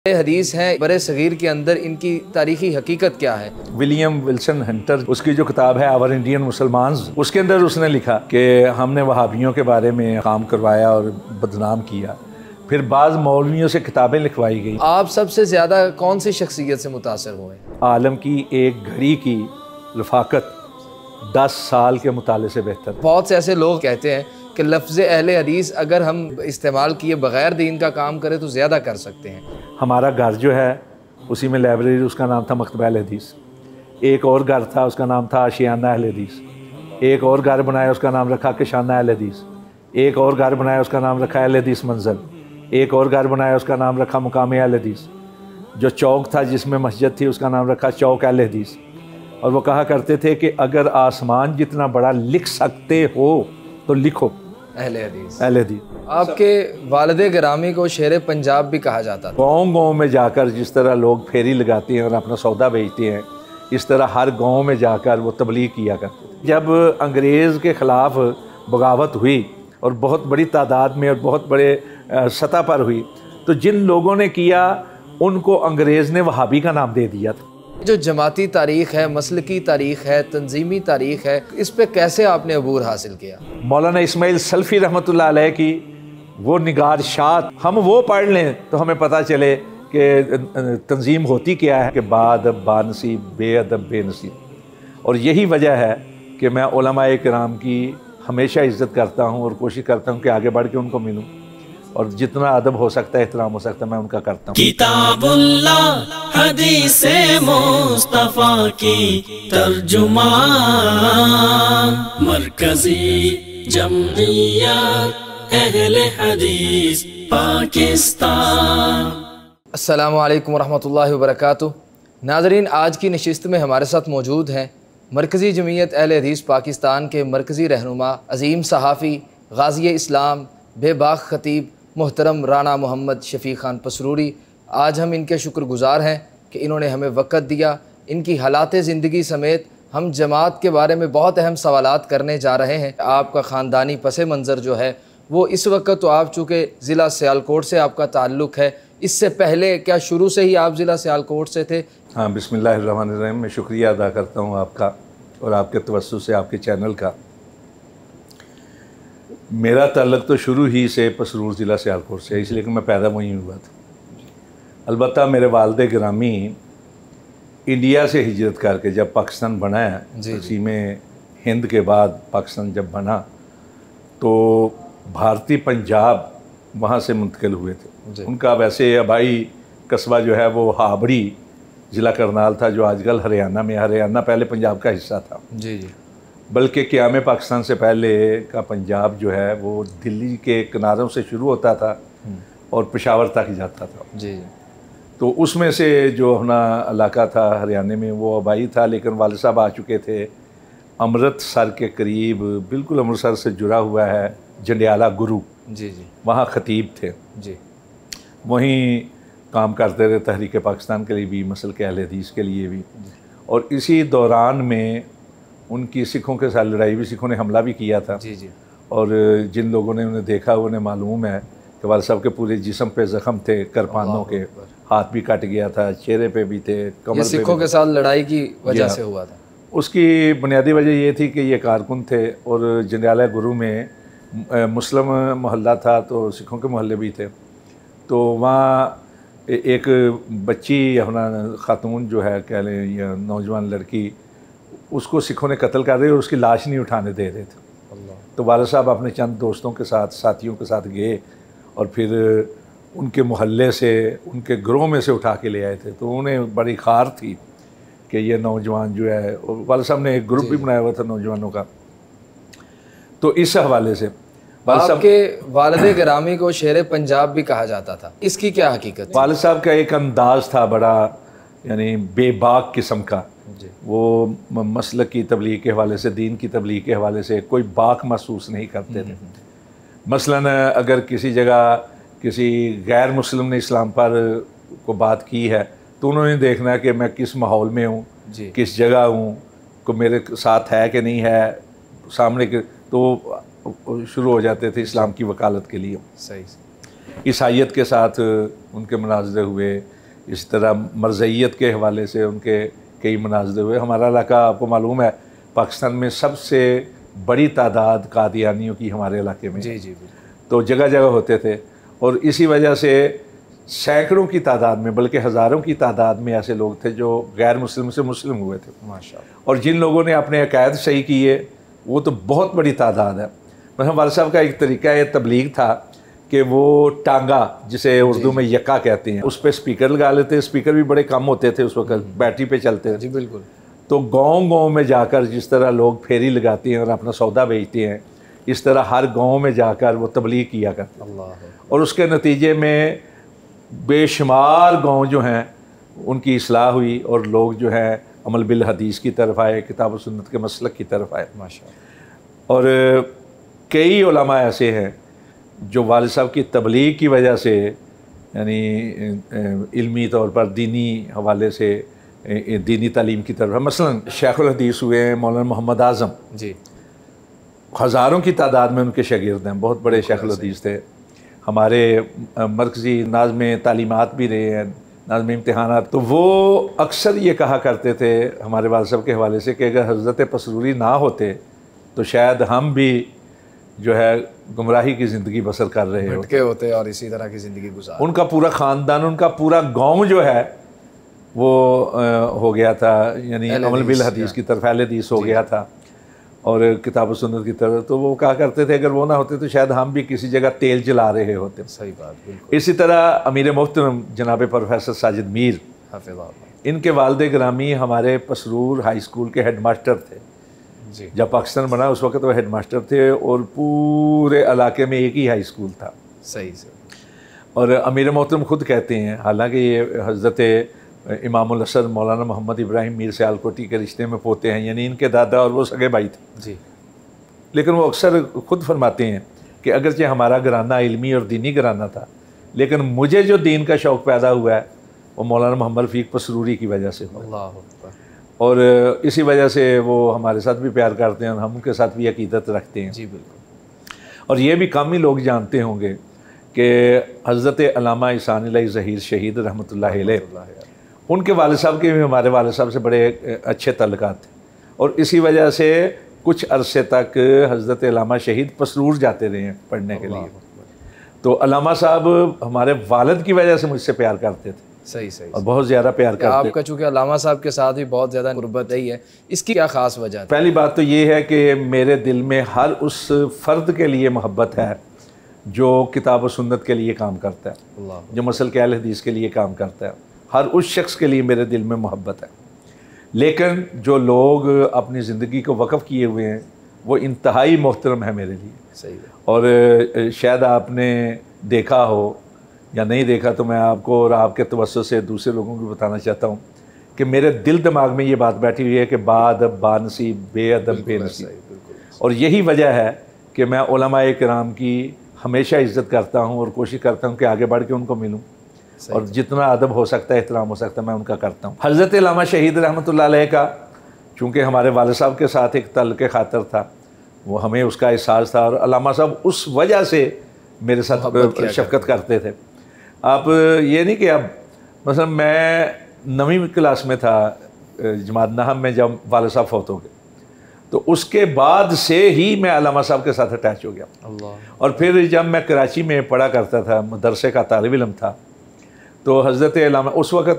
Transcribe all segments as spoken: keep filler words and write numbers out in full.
हदीस हैं बरे सगीर के अंदर, इनकी तारीखी हकीकत क्या है? विलियम विल्सन हंटर, उसकी जो किताब है आवर इंडियन मुसलमान्स, उसके अंदर उसने लिखा कि हमने वहाबियों के बारे में काम करवाया और बदनाम किया। फिर बाज़ मौलवियों से किताबें लिखवाई गई। आप सबसे ज़्यादा कौन सी शख्सियत से मुतासर हुए? आलम की एक घड़ी की रफाकत दस साल के मुताले से बेहतर। बहुत से ऐसे लोग कहते हैं कि लफ्ज़ अहले हदीस अगर हम इस्तेमाल किए बग़ैर दीन का काम करें तो ज़्यादा कर सकते हैं। हमारा घर जो है उसी में लाइब्रेरी, उसका नाम था मकतबा अहले हदीस। एक और घर था, उसका नाम था आशियाना अहले हदीस। एक और घर बनाया, उसका नाम रखा किशाना अहले हदीस। एक और घर बनाया, उसका नाम रखा अहले हदीस मंज़ल। एक और घर बनाया, उसका नाम रखा मुकाम अहले हदीस। जो चौक था जिसमें मस्जिद थी, उसका नाम रखा चौक अहले हदीस। और वो कहा करते थे कि अगर आसमान जितना बड़ा लिख सकते हो तो लिखो अहले हदीस। अहले हदीस। आपके वालिद गिरामी को शेर पंजाब भी कहा जाता था। गाँव गाँव में जाकर जिस तरह लोग फेरी लगाते हैं और अपना सौदा बेचते हैं, इस तरह हर गांव में जाकर वो तबलीग किया करते थे। जब अंग्रेज़ के ख़िलाफ़ बगावत हुई और बहुत बड़ी तादाद में और बहुत बड़े सतह पर हुई, तो जिन लोगों ने किया उनको अंग्रेज़ ने वहाबी का नाम दे दिया था। जो जमाती तारीख़ है, मसलकी तारीख़ है, तंजीमी तारीख़ है, इस पे कैसे आपने अबूर हासिल किया? मौलाना इस्माइल सल्फ़ी रहमतुल्लाह अलैह की वो निगारशात हम वो पढ़ लें तो हमें पता चले कि तंजीम होती क्या है कि बाअदब बानसीब बेअदब बेनसीब। और यही वजह है कि मैं उलमाए किराम की हमेशा इज़्ज़त करता हूँ और कोशिश करता हूँ कि आगे बढ़ के उनको मिलूँ, और जितना अदब हो सकता है, एहतराम हो सकता है, मैं उनका करता हूँ। किताबुल्लाह हदीसे मुस्तफा की तर्जुमान, मरकजी जमइयत अहले हदीस पाकिस्तान। अस्सलामु अलैकुम रहमतुल्लाहि व बरकातुहू। नाज़रीन, आज की नशिस्त में हमारे साथ मौजूद हैं मरकज़ी जमइयत अहले हदीस पाकिस्तान के मरकज़ी रहनुमा, अज़ीम सहाफ़ी, गाज़ी इस्लाम, बेबाक ख़तीब मोहतरम राना मोहम्मद शफ़ी ख़ान पसरूरी। आज हम इनके शुक्रगुज़ार हैं कि इन्होंने हमें वक़्त दिया। इनकी हालात ज़िंदगी समेत हम जमात के बारे में बहुत अहम सवालात करने जा रहे हैं। आपका ख़ानदानी पस मंज़र जो है वो इस वक्त, तो आप चूँकि ज़िला सियालकोट से आपका ताल्लुक़ है, इससे पहले क्या शुरू से ही आप ज़िला सियालकोट से थे? हाँ, बिस्मिल्लाहिर्रहमानिर्रहीम। मैं शुक्रिया अदा करता हूँ आपका और आपके तवस्सुस से, आपके चैनल का। मेरा ताल्लुक़ तो शुरू ही से पसरूर ज़िला सियालकोट से, इसलिए कि मैं पैदा वहीं हुआ था। अलबत्ता मेरे वालिद गिरामी इंडिया से हिजरत करके जब पाकिस्तान बना है, तक़सीम हिंद के बाद पाकिस्तान जब बना, तो भारतीय पंजाब वहाँ से मुंतकिल हुए थे। उनका वैसे आबाई कस्बा जो है वो हाबड़ी ज़िला करनाल था, जो आजकल हरियाणा में। हरियाणा पहले पंजाब का हिस्सा था। जी जी। बल्कि क़याम पाकिस्तान से पहले का पंजाब जो है वो दिल्ली के किनारों से शुरू होता था और पेशावर तक जाता था। जी। तो उसमें से जो अपना इलाका था हरियाणा में, वो आबाई था। लेकिन वालिद साहब आ चुके थे अमृतसर के करीब, बिल्कुल अमृतसर से जुड़ा हुआ है जंडियाला गुरु। जी जी। वहाँ ख़तीब थे। जी। वहीं काम करते रहे तहरीक पाकिस्तान के लिए भी, मसल के अहले हदीस के लिए भी। और इसी दौरान में उनकी सिखों के साथ लड़ाई भी, सिखों ने हमला भी किया था। जी जी। और जिन लोगों ने उन्हें देखा उन्हें मालूम है कि वालिद साहब के पूरे जिस्म पे ज़ख़म थे, करपानों के, हाथ भी कट गया था, चेहरे पे भी थे, कमर पे। सिखों के साथ लड़ाई की वजह से हुआ था। उसकी बुनियादी वजह ये थी कि ये कारकुन थे और जंडियाला गुरु में मुस्लिम मोहल्ला था, तो सिखों के मोहल्ले भी थे। तो वहाँ एक बच्ची अपना ख़ातून जो है, कह लें या नौजवान लड़की, उसको सिखों ने कत्ल कर दिया और उसकी लाश नहीं उठाने दे रहे थे। तो वालिद साहब अपने चंद दोस्तों के साथ, साथियों के साथ गए और फिर उनके मोहल्ले से, उनके ग्रोह में से उठा के ले आए थे। तो उन्हें बड़ी खार थी कि ये नौजवान जो है, और वालिद साहब ने एक ग्रुप भी बनाया हुआ था नौजवानों का। तो इस हवाले से आपके वालिद गिरामी को शेर पंजाब भी कहा जाता था, इसकी क्या हकीकत? वालिद साहब का एक अंदाज़ था बड़ा, यानी बेबाक किस्म का। वो मसलक की तबलीग के हवाले से, दीन की तबलीग के हवाले से कोई बाक महसूस नहीं करते थे। मसलन अगर किसी जगह किसी गैर मुस्लिम ने इस्लाम पर को बात की है, तो उन्होंने देखना कि मैं किस माहौल में हूँ, किस जगह हूँ, को मेरे साथ है कि नहीं है, सामने के, तो शुरू हो जाते थे इस्लाम की वकालत के लिए। सही। ईसाइयत के साथ उनके मुनाजरे हुए, इस तरह मरज़इयत के हवाले से उनके कई मुनाजरे हुए। हमारा इलाका आपको मालूम है पाकिस्तान में सबसे बड़ी तादाद कादियानियों की हमारे इलाके में, जी जी तो जगह जगह होते थे और इसी वजह से सैकड़ों की तादाद में बल्कि हज़ारों की तादाद में ऐसे लोग थे जो गैर मुस्लिम से मुस्लिम हुए थे माशाअल्लाह। और जिन लोगों ने अपने अकायद सही किए वो तो बहुत बड़ी तादाद है। मतलब वाल साहब का एक तरीका ये तबलीग था कि वो टांगा, जिसे उर्दू में यक्का कहते हैं, उस पर स्पीकर लगा लेते। स्पीकर भी बड़े कम होते थे उस वक्त, बैटरी पे चलते थे। जी बिल्कुल। तो गांव गांव में जाकर जिस तरह लोग फेरी लगाते हैं और अपना सौदा बेचते हैं, इस तरह हर गांव में जाकर वो तबलीग किया करते। अल्लाह। और उसके नतीजे में बेशुमार गांव जो हैं उनकी इस्लाह हुई और लोग जो हैं अमल बिल हदीस की तरफ आए, किताब व सुन्नत के मसलक की तरफ आए माशाअल्लाह। और कई उलमा ऐसे हैं जो वालिद साहब की तबलीग की वजह से यानी इल्मी तौर पर दीनी हवाले से दीनी तालीम की तरफ, मसलन शेखुल हदीस हुए हैं मौलाना मोहम्मद आज़म जी, हज़ारों की तादाद में उनके शागिर्द हैं, बहुत बड़े शेखुल हदीस थे। हमारे मरकज़ी नाज़्म तालीमात भी रहे हैं, नाज़्म इम्तिहानात। तो वो अक्सर ये कहा करते थे हमारे वालिद साहब के हवाले से कि अगर हज़रत पसरूरी ना होते तो शायद हम भी जो है गुमराही की ज़िंदगी बसर कर रहे होते भटके होते और इसी तरह की ज़िंदगी गुजार। उनका पूरा ख़ानदान, उनका पूरा गांव जो है वो आ, हो गया था, यानी अमल बिल हदीस की तरफ, अहले हदीस हो गया था और किताब सुन्नत की तरफ। तो वो कहा करते थे अगर वो ना होते तो शायद हम भी किसी जगह तेल जला रहे होते। सही बात, बिल्कुल। इसी तरह अमीर मोहतरम जनाब प्रोफेसर साजिद मीर, हाफ़िज़हुल्लाह, इनके वालिद ग्रामी हमारे पसरूर हाई स्कूल के हेड मास्टर थे जी। जब पाकिस्तान बना उस वक्त वो हेड मास्टर थे और पूरे इलाके में एक ही हाई स्कूल था। सही से। और अमीर मोहतरम खुद कहते हैं, हालांकि ये हज़रत इमामुल असद मौलाना मोहम्मद इब्राहिम मीर सियालकोटी के रिश्ते में पोते हैं, यानी इनके दादा और वो सगे भाई थे जी, लेकिन वो अक्सर खुद फरमाते हैं कि अगरचे हमारा घराना इल्मी और दीनी घराना था, लेकिन मुझे जो दीन का शौक़ पैदा हुआ है वो मौलाना मोहम्मद रफ़ीक पसरूरी की वजह से हुआ। अल्लाह अकबर। और इसी वजह से वो हमारे साथ भी प्यार करते हैं और हम उनके साथ भी अकीदत रखते हैं। जी बिल्कुल। और ये भी कम ही लोग जानते होंगे कि हज़रत अल्लामा इहसान इलाही ज़हीर शहीद रहमतुल्लाह अलैह, उनके वालिद साहब के भी हमारे वालिद साहब से बड़े अच्छे तल्लुकात थे और इसी वजह से कुछ अरसे तक हज़रत अल्लामा शहीद पसरूर जाते रहे हैं पढ़ने के लिए। तो अल्लामा साहब हमारे वालिद की वजह से मुझसे प्यार करते थे। सही सही और बहुत ज़्यादा प्यार करते। आपका चूँकि अल्लामा साहब के साथ भी बहुत ज़्यादा गुर्बत रही है, इसकी क्या ख़ास वजह है? पहली बात तो ये है कि मेरे दिल में हर उस फ़र्द के लिए मोहब्बत है जो किताब व सुन्नत के लिए काम करता है, अल्लाह, जो मसल के अहले हदीस के लिए काम करता है। हर उस शख्स के लिए मेरे दिल में मोहब्बत है। लेकिन जो लोग अपनी ज़िंदगी को वक़फ़ किए हुए हैं वो इंतहाई मोहतरम है मेरे लिए। सही है। और शायद आपने देखा हो या नहीं देखा तो मैं आपको और आपके तवज्जुह से दूसरे लोगों को बताना चाहता हूँ कि मेरे दिल दिमाग में ये बात बैठी हुई है कि बाअदब बानसीब बेअदब बेनसीब। और यही वजह है कि मैं उलमाए किराम की हमेशा इज़्ज़त करता हूँ और कोशिश करता हूँ कि आगे बढ़ के उनको मिलूँ और जितना अदब हो सकता है, एहतराम हो सकता है, मैं उनका करता हूँ। हज़रत अल्लामा शहीद रहमतुल्लाह अलैह का चूँकि हमारे वालिद साहब के साथ एक तल्क़ खातर था, वो हमें उसका एहसास था और अल्लामा साहब उस वजह से मेरे साथ शफ़क़त करते थे। आप ये नहीं कि अब मतलब मैं नवीं क्लास में था जमात नहम में जब वालिद साहब फौत हो गए, तो उसके बाद से ही मैं अल्लामा साहब के साथ अटैच हो गया। अल्लाह। और फिर जब मैं कराची में पढ़ा करता था, मदरसे का तालिब इल्म था, तो हज़रत अल्लामा उस वक़्त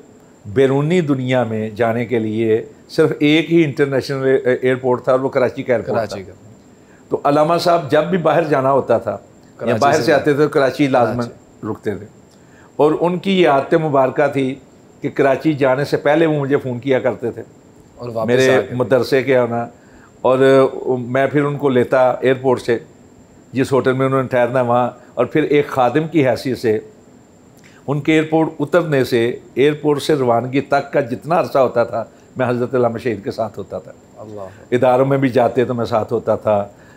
बैरूनी दुनिया में जाने के लिए सिर्फ एक ही इंटरनेशनल एयरपोर्ट था और वो कराची का एयरपोर्ट था। तो अल्लामा साहब जब भी बाहर जाना होता था या बाहर से आते थे तो कराची लाजमन रुकते थे। और उनकी ये आदत मुबारक थी कि कराची जाने से पहले वो मुझे फ़ोन किया करते थे और मेरे मदरसे के आना, और मैं फिर उनको लेता एयरपोर्ट से जिस होटल में उन्होंने ठहरना वहाँ, और फिर एक खादिम की हैसियत से उनके एयरपोर्ट उतरने से एयरपोर्ट से रवानगी तक का जितना अरसा होता था मैं हज़रत अल्लामा शहीद के साथ होता था। अल्लाह। इदारों में भी जाते तो मैं साथ होता था,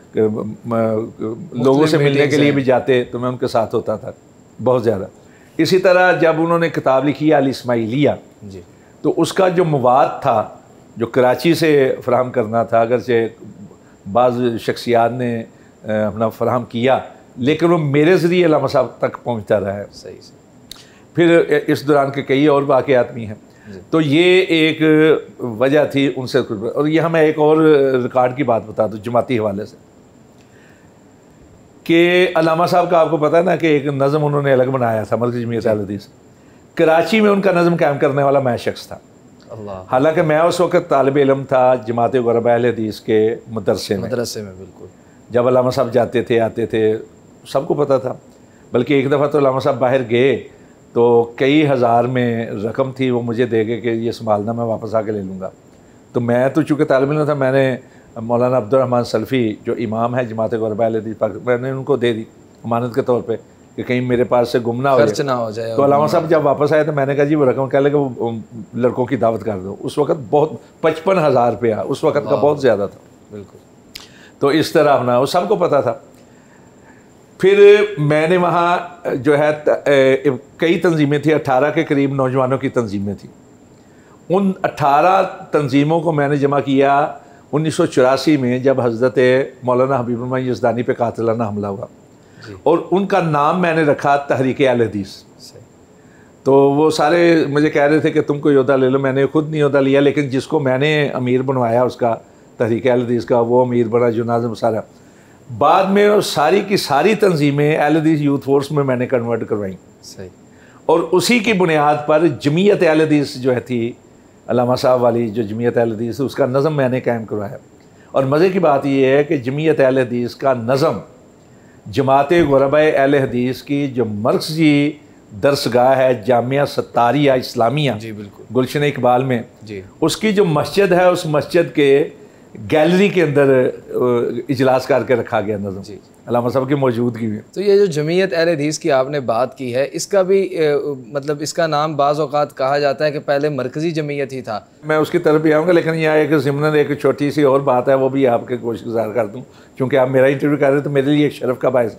लोगों से मिलने के लिए भी जाते तो मैं उनके साथ होता था बहुत ज़्यादा। इसी तरह जब उन्होंने किताब लिखी अल इस्माइलिया जी, तो उसका जो मवाद था जो कराची से फ़राहम करना था, अगरचे बाज़ शख्सियात ने अपना फ़राहम किया लेकिन वो मेरे ज़रिए अल्लामा साहब तक पहुँचता रहा है। सही से। फिर इस दौरान के कई और वाक़यात भी हैं। तो ये एक वजह थी उनसे। और यहाँ मैं एक और रिकॉर्ड की बात बता दूँ जमाती हवाले से, कि अल्लामा साहब का आपको पता है ना कि एक नज़म उन्होंने अलग बनाया था मरकज़ी जमीयत अहले हदीस। कराची में उनका नज़म कायम करने वाला मैं शख्स था। हालांकि मैं उस वक्त तालिब इल्म था जमात गुरबा अहले हदीस के मदरसे में मदरसे में बिल्कुल। जब अल्लामा साहब जाते थे आते थे सबको पता था। बल्कि एक दफ़ा तो अल्लामा साहब बाहर गए तो कई हज़ार में रकम थी, वो मुझे दे के कि ये संभालना, मैं वापस आके ले लूँगा। तो मैं तो चूँकि तालिब इल्म था, मैंने मौलाना अब्दुर्रहमान सल्फ़ी जो इमाम है जमात गुरबा अहले हदीस पाक, मैंने उनको दे दी अमानत के तौर पे कि कहीं मेरे पास से गुम ना हो खर्च ना हो जाए। तो अल्लामा साहब जब वापस आए तो मैंने कहा जी वो रकम कह लगे वो लड़कों की दावत कर दो। उस वक्त बहुत पचपन हज़ार रुपया उस वक्त का बहुत ज़्यादा था। बिल्कुल। तो इस तरह अपना वो सबको पता था। फिर मैंने वहाँ जो है कई तंजीमें थी, अट्ठारह के करीब नौजवानों की तंजीमें थी। उन अट्ठारह तंजीमों को मैंने जमा किया उन्नीस सौ चौरासी में जब हज़रत मौलाना हबीबुर्रहमान यज़दानी पे कातिलाना हमला हुआ, और उनका नाम मैंने रखा तहरीक अहले हदीस। तो वो सारे मुझे कह रहे थे कि तुम कोई ओहदा ले लो, मैंने खुद नहीं ओहदा लिया, लेकिन जिसको मैंने अमीर बनवाया उसका तहरीक अहले हदीस का, वो अमीर बना जो नाज़िम सारा। बाद में वो सारी की सारी तंजीमें अहले हदीस यूथ फोर्स में मैंने कन्वर्ट करवाई। सही। और उसी की बुनियाद पर जमीयत अहले हदीस जो है थी अल्लामा साहब वाली जो जमीयत अहले हदीस उसका नज़म मैंने कायम करवाया। और मज़े की बात यह है कि जमीयत अहले हदीस का नज़म जमात गुरबा अहले हदीस की जो मरकज़ी दरसगाह है जामिया सत्तारिया इस्लामिया, जी बिल्कुल, गुलशन इकबाल में, जी, उसकी जो मस्जिद है उस मस्जिद के गैलरी के अंदर इजलास करके रखा गया नज़म, जी, अल्लामा साहब की मौजूदगी में। तो ये जो जमीयत अहले हदीस की आपने बात की है, इसका भी ए, मतलब इसका नाम बाज़ औक़ात कहा जाता है कि पहले मरकज़ी जमीयत ही था। मैं उसकी तरफ भी आऊँगा, लेकिन यहाँ एक ज़िम्नन एक छोटी सी और बात है, वो भी आपके कोशिश गुजार कर दूँ, चूँकि आप मेरा इंटरव्यू कर रहे हैं तो मेरे लिए एक शरफ़ का बायस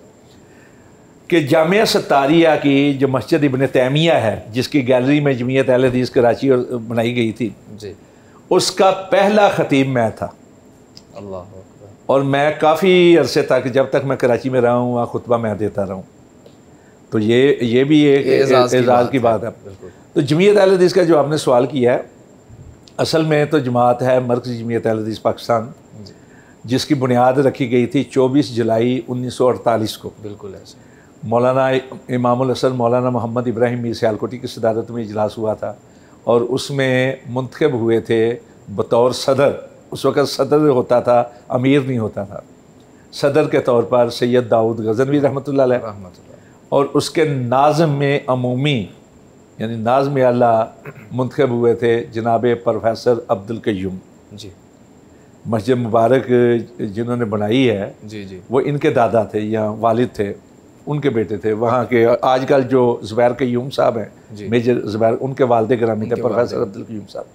कि जामिया सत्तारिया की जो मस्जिद इब्न तैमिया है जिसकी गैलरी में जमीयत अहले हदीस कराची बनाई गई थी, जी, उसका पहला ख़तीब मैं था। अल्लाह। और मैं काफ़ी अरसे तक, जब तक मैं कराची में रहा हूँ, वहाँ खुतबा मैं देता रहा हूँ। तो ये ये भी एक एजाज़ की, की बात है। तो जमीयत अहले हदीस का जो आपने सवाल किया है, असल में तो जमात है मरकज़ी जमीयत अहले हदीस पाकिस्तान, जिसकी बुनियाद रखी गई थी चौबीस जुलाई उन्नीस सौ अड़तालीस को। बिल्कुल ऐसे मौलाना इमामुल हसन मौलाना मोहम्मद इब्राहिम मीर सियालकोटी की सदारत में इजलास हुआ था, और उसमें मुंतखब हुए थे बतौर सदर, उस वक़्त सदर होता था, अमीर नहीं होता था, सदर के तौर पर सैयद दाऊद गज़नवी रहमतुल्लाह अलैह, और उसके नाज़िम में अमूमी यानी नाज़िम आला मुंतखब हुए थे जनाब प्रोफेसर अब्दुल कय्यूम। जी, मस्जिद मुबारक जिन्होंने बनाई है, जी जी, वो इनके दादा थे या वालिद थे, उनके बेटे थे। वहाँ के आजकल जो ज़ुबैर कय्यूम साहब हैं, मेजर ज़ुबैर, उनके वालिद गिरामी थे प्रोफेसर अब्दुल कय्यूम साहब।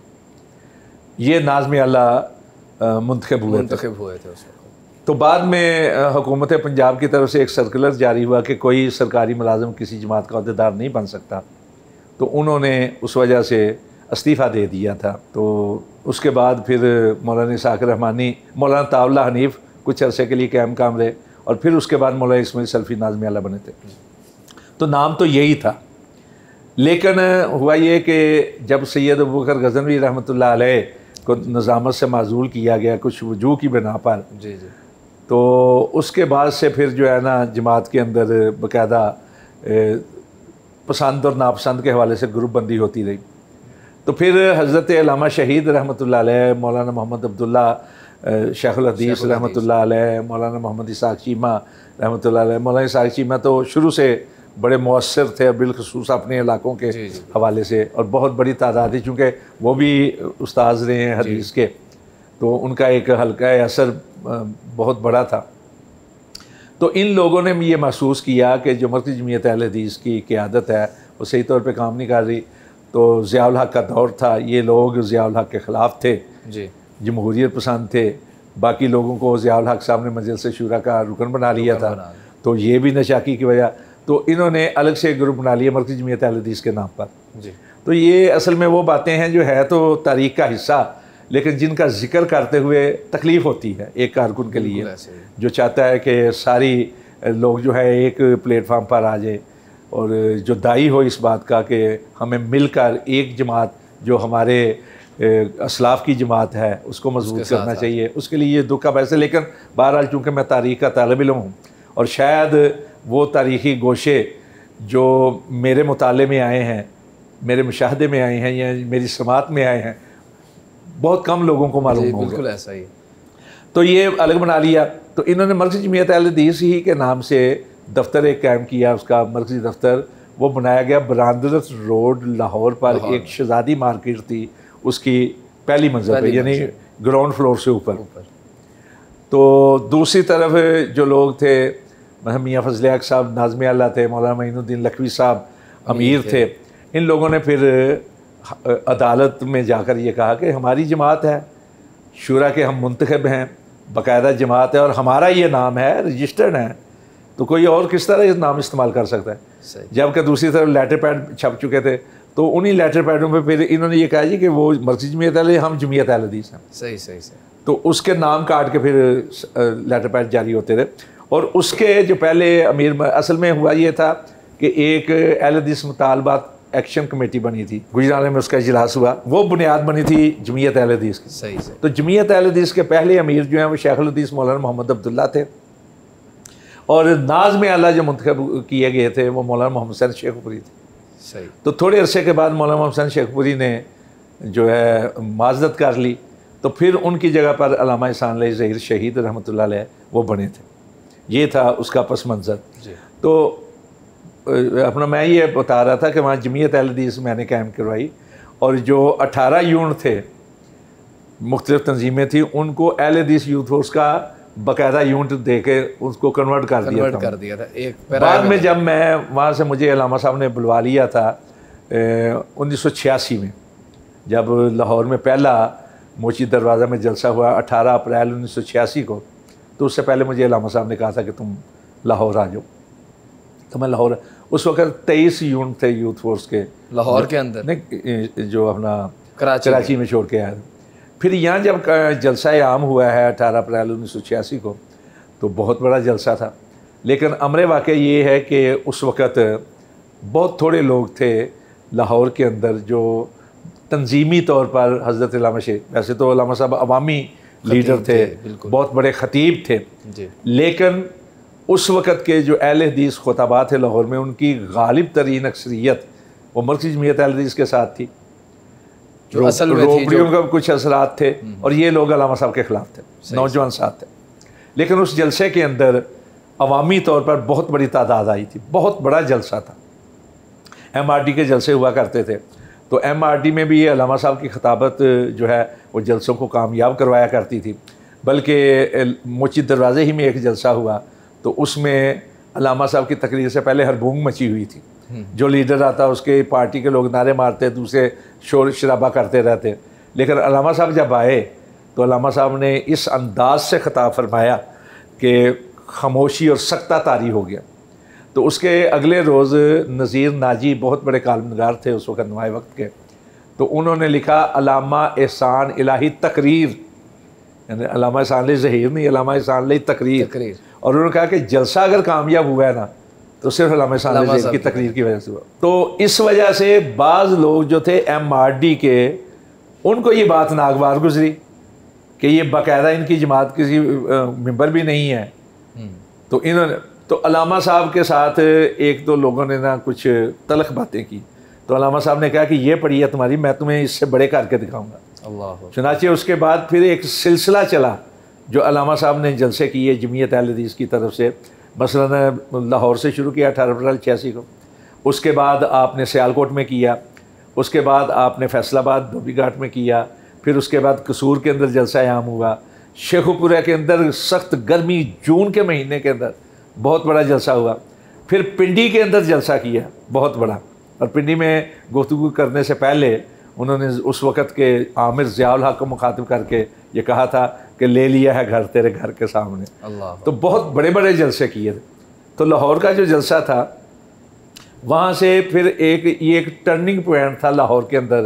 ये नाज़िम आला मुंतखब हुए थे हुए थे उस वक्त। तो बाद में हुकूमत पंजाब की तरफ से एक सर्कुलर जारी हुआ कि कोई सरकारी मुलाजिम किसी जमात का अहदेदार नहीं बन सकता, तो उन्होंने उस वजह से इस्तीफ़ा दे दिया था। तो उसके बाद फिर मौलाना इसाक रहमानी, मौलाना ताउल्ला हनीफ कुछ अरसे के लिए कायम काम रहे, और फिर उसके बाद मौलाना इस्माइल सल्फ़ी नाज़िम आला बने थे। तो नाम तो यही था, लेकिन हुआ ये कि जब सैयद अबू बकर गज़नवी रहमतुल्लाह अलैह को निज़ामत से माज़ूल किया गया कुछ वजूह की बिना पर, जी जी, तो उसके बाद से फिर जो है ना जमात के अंदर बाकायदा पसंद और नापसंद के हवाले से ग्रुप बंदी होती रही। तो फिर हज़रत अल्लामा शहीद रहमतुल्लाह अलैह, मौलाना मोहम्मद अब्दुल्ला शेखुल हदीस रहमतुल्लाह अलैह, मौलाना मोहम्मद इसाक चीमा रहमतुल्लाह अलैह, मौलाना इसाक चीमा तो शुरू से बड़े मौसर थे, बिलखसूस अपने इलाकों के हवाले से, और बहुत बड़ी तादाद थी, चूँकि वो भी उस्ताद रहे हैं हदीस के, तो उनका एक हल्का असर बहुत बड़ा था। तो इन लोगों ने ये महसूस किया कि जो मरकज़ी जमीयत अहले हदीस की क़यादत है वो सही तौर पे काम नहीं कर रही। तो ज़ियाउल हक़ का दौर था, ये लोग ज़ियाउल हक़ के ख़िलाफ़ थे, जी, जमहूरियत पसंद थे, बाकी लोगों को ज़ियाउल हक़ साहब ने मजलिस शूरा का रुकन बना लिया था, तो ये भी नशाकी की वजह, तो इन्होंने अलग से ग्रुप बना लिया मरकज़ी जमीयत अहले हदीस के नाम पर। जी, तो ये असल में वो बातें हैं जो है तो तारीख़ का हिस्सा, लेकिन जिनका जिक्र करते हुए तकलीफ़ होती है एक कारकुन के लिए, जो चाहता है कि सारी लोग जो है एक प्लेटफार्म पर आ जाए और जो दाई हो इस बात का कि हमें मिलकर एक जमात जो हमारे असलाफ़ की जमात है उसको मजबूत करना चाहिए, उसके लिए ये दुख का पैसे। लेकिन बहरहाल चूँकि मैं तारीख़ का तालिब इल्म हूँ और शायद वो तारीख़ी गोशे जो मेरे मुताले में आए हैं, मेरे मुशाहदे में आए हैं या मेरी समात में आए हैं, बहुत कम लोगों को मालूम होगा। बिल्कुल ऐसा ही। तो ये अलग बना लिया। तो इन्होंने मरकज़ी जमीयत अहले हदीस ही के नाम से दफ्तर एक कायम किया। उसका मरकज़ी दफ्तर वो बनाया गया ब्रांदरस रोड लाहौर पर, एक शहजादी मार्केट थी उसकी पहली मंजिल पे, यानी ग्राउंड फ्लोर से ऊपर। तो दूसरी तरफ जो लोग थे, मियाँ फजल हक साहब नाज़िम आला थे, मौलाना मोइनुद्दीन लखवी साहब अमीर थे। इन लोगों ने फिर अदालत में जाकर ये कहा कि हमारी जमात है, शुरा के हम मुंतखब हैं, बाकायदा जमात है और हमारा ये नाम है, रजिस्टर्ड है, तो कोई और किस तरह ये नाम इस्तेमाल कर सकता है। जबकि दूसरी तरफ लेटर पैड छप चुके थे, तो उन्हीं लेटर पैडों पे फिर इन्होंने ये कहा जी कि वो मरकज़ी जमीयत अहले, हम जमीयत अहले हदीस हैं। सही सही सही। तो उसके नाम काट के फिर लेटर पैड जारी होते रहे। और उसके जो पहले अमीर, असल में हुआ ये था कि एक अहले हदीस मुतालबात एक्शन कमेटी बनी थी, गुजरात में उसका इजलास हुआ, वो बुनियाद बनी थी जमीयत अहले हदीस की। सही सही। तो जमीयत अहले हदीस के पहले अमीर जो हैं वो शेखुल हदीस मौलाना मोहम्मद अब्दुल्ला थे, और नाज़िम आला जो मुंतखब किए गए थे वो मौलाना मोहम्मद हुसैन शेखपुरी थे। सही। तो थोड़े अरसे के बाद मौलाना मोहम्मद हुसैन शेखपुरी ने जो है माजरत कर ली, तो फिर उनकी जगह पर अल्लामा एहसान ज़हीर शहीद रहमतुल्लाह अलैह वो बने थे। ये था उसका पस मंज़र। तो अपना मैं ये बता रहा था कि वहाँ जमीयत अहले हदीस मैंने कायम करवाई, और जो अठारह यूनिट थे, मुख्तलिफ तंजीमें थी, उनको अहले हदीस यूथ फोर्स का बाकायदा यूनिट दे के उसको कन्वर्ट कर दिया था कर दिया था एक बाद में। जब मैं वहाँ से, मुझे अल्लामा साहब ने बुलवा लिया था उन्नीस सौ छियासी में, जब लाहौर में पहला मोची दरवाज़ा में जलसा हुआ अठारह अप्रैल उन्नीस सौ छियासी को, तो उससे पहले मुझे अल्लामा साहब ने कहा था कि तुम लाहौर आ जाओ। तो मैं लाहौर, उस वक्त तेईस यूनिट थे यूथ फोर्स के लाहौर के अंदर, नहीं जो अपना कराची कराची में छोड़ के आया। फिर यहाँ जब जलसा आम हुआ है अठारह अप्रैल उन्नीस सौ छियासी को, तो बहुत बड़ा जलसा था। लेकिन अमरे वाक़या ये है कि उस वक़्त बहुत थोड़े लोग थे लाहौर के अंदर जो तंजीमी तौर पर हज़रत अल्लामा शेख, वैसे तो अल्लामा साहब अवामी लीडर थे, बहुत बड़े ख़तीब थे, लेकिन उस वक़्त के जो अहले हदीस खुतबा थे लाहौर में, उनकी गालिब तरीन अक्सरियत वो मरकज़ी जमीयत अहले हदीस के साथ थी। जो असल में रोबड़ियों का कुछ असरात थे, और ये लोग अल्लामा साहब के ख़िलाफ़ थे, नौजवान साथ थे। लेकिन उस जलसे के अंदर अवामी तौर पर बहुत बड़ी तादाद आई थी, बहुत बड़ा जलसा था। एम आर डी के जलसे हुआ करते थे, तो एम आर डी में भी ये अल्लामा साहब की खिताबत जो है वो जलसों को कामयाब करवाया करती थी। बल्कि मोची दरवाज़े ही में एक जलसा हुआ, तो उसमें अल्लामा साहब की तकरीर से पहले हरबूंग मची हुई थी। जो लीडर आता उसके पार्टी के लोग नारे मारते, दूसरे शोर शराबा करते रहते। लेकिन अल्लामा साहब जब आए तो अल्लामा साहब ने इस अंदाज से ख़िताब फरमाया कि खामोशी और सख्ता तारी हो गया। तो उसके अगले रोज़ नज़ीर नाजी बहुत बड़े कालमनगार थे उस वक्त नुमाए वक्त के, तो उन्होंने लिखा अल्लामा एहसान इलाही तकरीर, यानी अल्लामा एहसान ज़हीर नहीं, अल्लामा एहसान इलाही तकरीर, तकरीर। और उन्होंने कहा कि जलसा अगर कामयाब हुआ है ना तो सिर्फ अल्लामा एहसान ज़हीर की तकरीर की वजह से हुआ। तो इस वजह से बाज़ लोग जो थे एम आर डी के, उनको ये बात नागवार गुजरी कि ये बाकायदा इनकी जमात किसी मेंबर भी नहीं है। तो इन्होंने तो अल्लामा साहब के साथ एक दो लोगों ने ना कुछ तलख बातें की, तो अल्लामा साहब ने कहा कि ये पढ़ी है तुम्हारी, मैं तुम्हें इससे बड़े करके दिखाऊंगा। अल्लाह। चुनाचे उसके बाद फिर एक सिलसिला चला जो अल्लामा साहब ने जलसे किए जमीयत अहले हदीस की तरफ से। मसलन लाहौर से शुरू किया अठारह अप्रैल छियासी को, उसके बाद आपने सियालकोट में किया, उसके बाद आपने फैसलाबाद धोबी घाट में किया, फिर उसके बाद कसूर के अंदर जलसा आम हुआ, शेखुपुरा के अंदर सख्त गर्मी जून के महीने के अंदर बहुत बड़ा जलसा हुआ, फिर पिंडी के अंदर जलसा किया बहुत बड़ा। और पिंडी में गुफ्तगू करने से पहले उन्होंने उस वक़्त के आमिर ज़ियाउल हक को मुखातिब करके ये कहा था कि ले लिया है घर तेरे घर के सामने। अल्लाह। तो बहुत बड़े बड़े जलसे किए थे। तो लाहौर का जो जलसा था, वहाँ से फिर एक ये एक टर्निंग पॉइंट था लाहौर के अंदर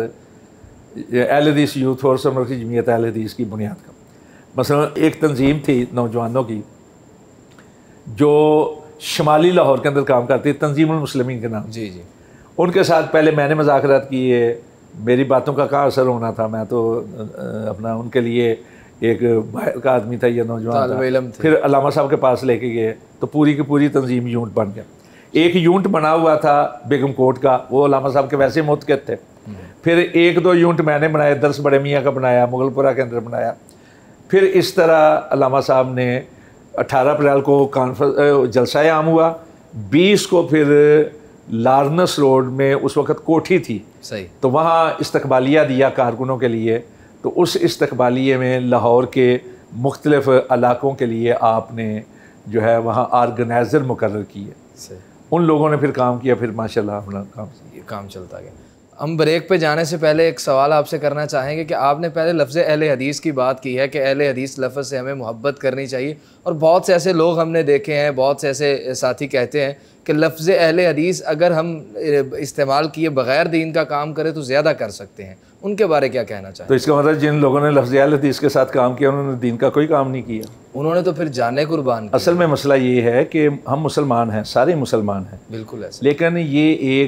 अहले हदीस यूथ फोर्स और मरकज़ी जमीयत अहले हदीस की बुनियाद का। मसलन एक तंजीम थी नौजवानों की जो शुमाली लाहौर के अंदर काम करती है, तंजीमुल मुस्लिमीन के नाम। जी जी। उनके साथ पहले मैंने मुज़ाकरात किए, मेरी बातों का क्या असर होना था, मैं तो अपना उनके लिए एक बाहर का आदमी था, ये नौजवान था। फिर अल्लामा साहब के पास लेके गए तो पूरी की पूरी तंजीम यूनिट बन गया। एक यूनिट बना हुआ था बेगम कोट का, वो अल्लामा साहब के वैसे मुतक़िद थे। फिर एक दो यूनिट मैंने बनाए, दरस बड़े मियाँ का बनाया, मुगलपुरा के अंदर बनाया। फिर इस तरह अल्लामा साहब ने अठारह अप्रैल को कॉन्फ्रेंस जलसा आम हुआ, बीस को फिर लार्नस रोड में उस वक़्त कोठी थी, सही, तो वहाँ इस्तकबालिया दिया कारकुनों के लिए। तो उस इस्तकबालिये में लाहौर के मुख्तलिफ़ इलाक़ों के लिए आपने जो है वहाँ आर्गेनाइज़र मुकर्रर किए, उन लोगों ने फिर काम किया, फिर माशाल्लाह अपना काम काम चलता गया। हम ब्रेक पे जाने से पहले एक सवाल आपसे करना चाहेंगे कि आपने पहले लफ्ज़ अहले हदीस की बात की है कि अहले हदीस लफ्ज़ से हमें मोहब्बत करनी चाहिए, और बहुत से ऐसे लोग हमने देखे हैं, बहुत से ऐसे साथी कहते हैं कि लफ्ज़ अहले हदीस अगर हम इस्तेमाल किए बग़ैर दीन का काम करें तो ज़्यादा कर सकते हैं, उनके बारे क्या कहना चाहिए? तो इसका मतलब जिन लोगों ने लफ्ज़ अहले हदीस के साथ काम किया उन्होंने दीन का कोई काम नहीं किया, उन्होंने तो फिर जाने कुर्बान किया। असल में मसला ये है कि हम मुसलमान हैं, सारे मुसलमान हैं, बिल्कुल ऐसे, लेकिन ये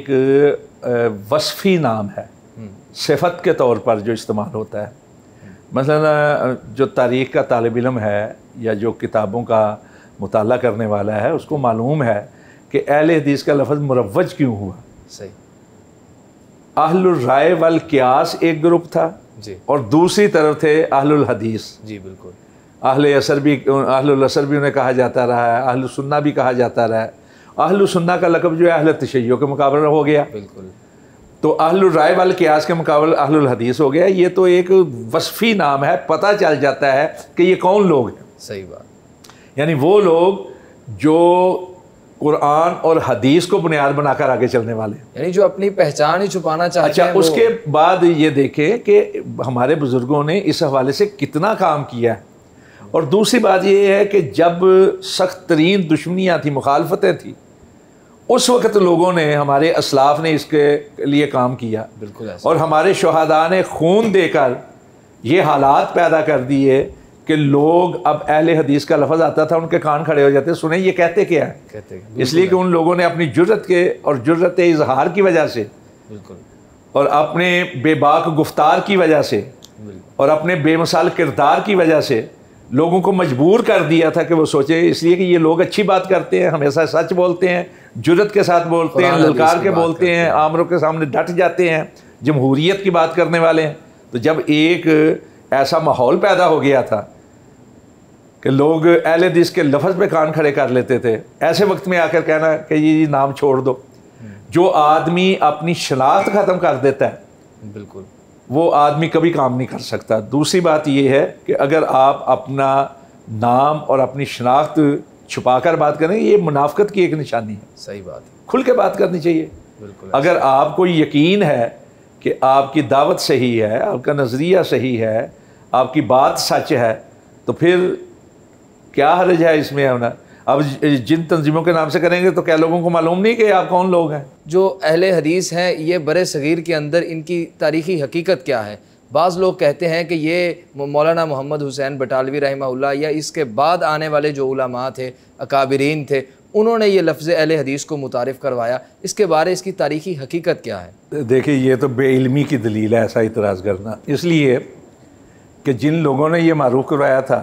एक वस्फ़ी नाम है, सिफत के तौर पर जो इस्तेमाल होता है। मसलन जो तारीख़ का तालिब इल्म है या जो किताबों का मुताला करने वाला है उसको मालूम है कि अहले हदीस का लफ्ज़ मुरव्वज क्यों हुआ। सही। अहलुर राय वल क़ियास एक ग्रुप था जी, और दूसरी तरफ थे अहलुल हदीस। जी बिल्कुल। अहले असर भी, अहलुल असर भी उन्हें कहा जाता रहा है, अहलुल सुन्ना भी कहा जाता रहा है। अहलुल सुन्ना का लक़ब जो है अहले तशय्युअ के मुकाबले हो गया, बिल्कुल। तो अहलुर राय वाल क़ियास के मुकाबले अहलुल हदीस हो गया। ये तो एक वस्फ़ी नाम है, पता चल जाता है कि ये कौन लोग हैं। सही बात। यानी वो लोग जो कुरान और हदीस को बुनियाद बनाकर आगे चलने वाले, यानी जो अपनी पहचान ही छुपाना चाहते अच्छा, हैं। उसके बाद ये देखें कि हमारे बुज़ुर्गों ने इस हवाले से कितना काम किया है। और दूसरी बात ये है कि जब सख्त तरीन दुश्मनियाँ थी, मुखालफतें थी, उस वक़्त लोगों ने, हमारे असलाफ ने इसके लिए काम किया, बिल्कुल ऐसा। और हमारे शहादा ने खून देकर ये हालात पैदा कर दिए कि लोग अब अहले हदीस का लफ्ज़ आता था उनके कान खड़े हो जाते, सुने ये कहते क्या है, कहते इसलिए कि उन लोगों ने अपनी जुर्रत के और जुर्रत इजहार की वजह से, बिल्कुल, और अपने बेबाक गुफ्तार की वजह से, और अपने बेमिसाल किरदार की वजह से लोगों को मजबूर कर दिया था कि वो सोचे, इसलिए कि ये लोग अच्छी बात करते हैं, हमेशा सच बोलते हैं, जुर्रत के साथ बोलते हैं, ललकार के बोलते हैं, आमरों के सामने डट जाते हैं, जमहूरियत की बात करने वाले हैं। तो जब एक ऐसा माहौल पैदा हो गया था कि लोग अहले हदीस के लफ्ज़ पे कान खड़े कर लेते थे, ऐसे वक्त में आकर कहना कि ये नाम छोड़ दो। जो आदमी अपनी शनाख्त ख़त्म कर देता है, बिल्कुल, वो आदमी कभी काम नहीं कर सकता। दूसरी बात ये है कि अगर आप अपना नाम और अपनी शनाख्त छुपा कर बात करें, ये मुनाफिकत की एक निशानी है। सही बात है, खुल के बात करनी चाहिए। बिल्कुल। अगर आपको यकीन है कि आपकी दावत सही है, आपका नज़रिया सही है, आपकी बात सच है, तो फिर क्या हर्ज है इसमें होना। अब जिन तंजीमों के नाम से करेंगे तो क्या लोगों को मालूम नहीं कि आप कौन लोग हैं? जो अहले हदीस हैं, ये बरे सगीर के अंदर इनकी तारीख़ी हकीकत क्या है? बाज़ लोग कहते हैं कि ये मौलाना मोहम्मद हुसैन बटालवी रहमहुल्लाह या इसके बाद आने वाले जो उलमा थे, अकाबिरीन थे, उन्होंने ये लफ्ज़ अहले हदीस को मुतारिफ़ करवाया। इसके बारे इसकी तारीख़ी हकीकत क्या है? देखिए, ये तो बेइल्मी की दलील है ऐसा इतराज़ करना, इसलिए कि जिन लोगों ने ये मारूफ करवाया था,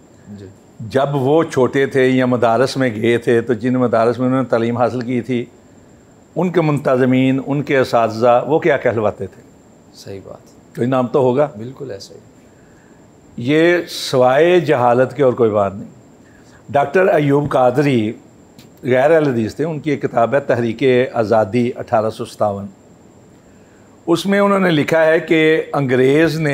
जब वो छोटे थे या मदारस में गए थे, तो जिन मदारस में उन्होंने तालीम हासिल की थी, उनके मुंतज़मीन, उनके असातिज़ा वो क्या कहलवाते थे? सही बात, कोई नाम तो होगा। बिल्कुल ऐसा ही। ये सवाए जहालत के और कोई बात नहीं। डॉक्टर अयूब कादरी गैर अहले हदीस थे, उनकी एक किताब है तहरीक आज़ादी अठारह सौ सतावन। उसमें उन्होंने लिखा है कि अंग्रेज़ ने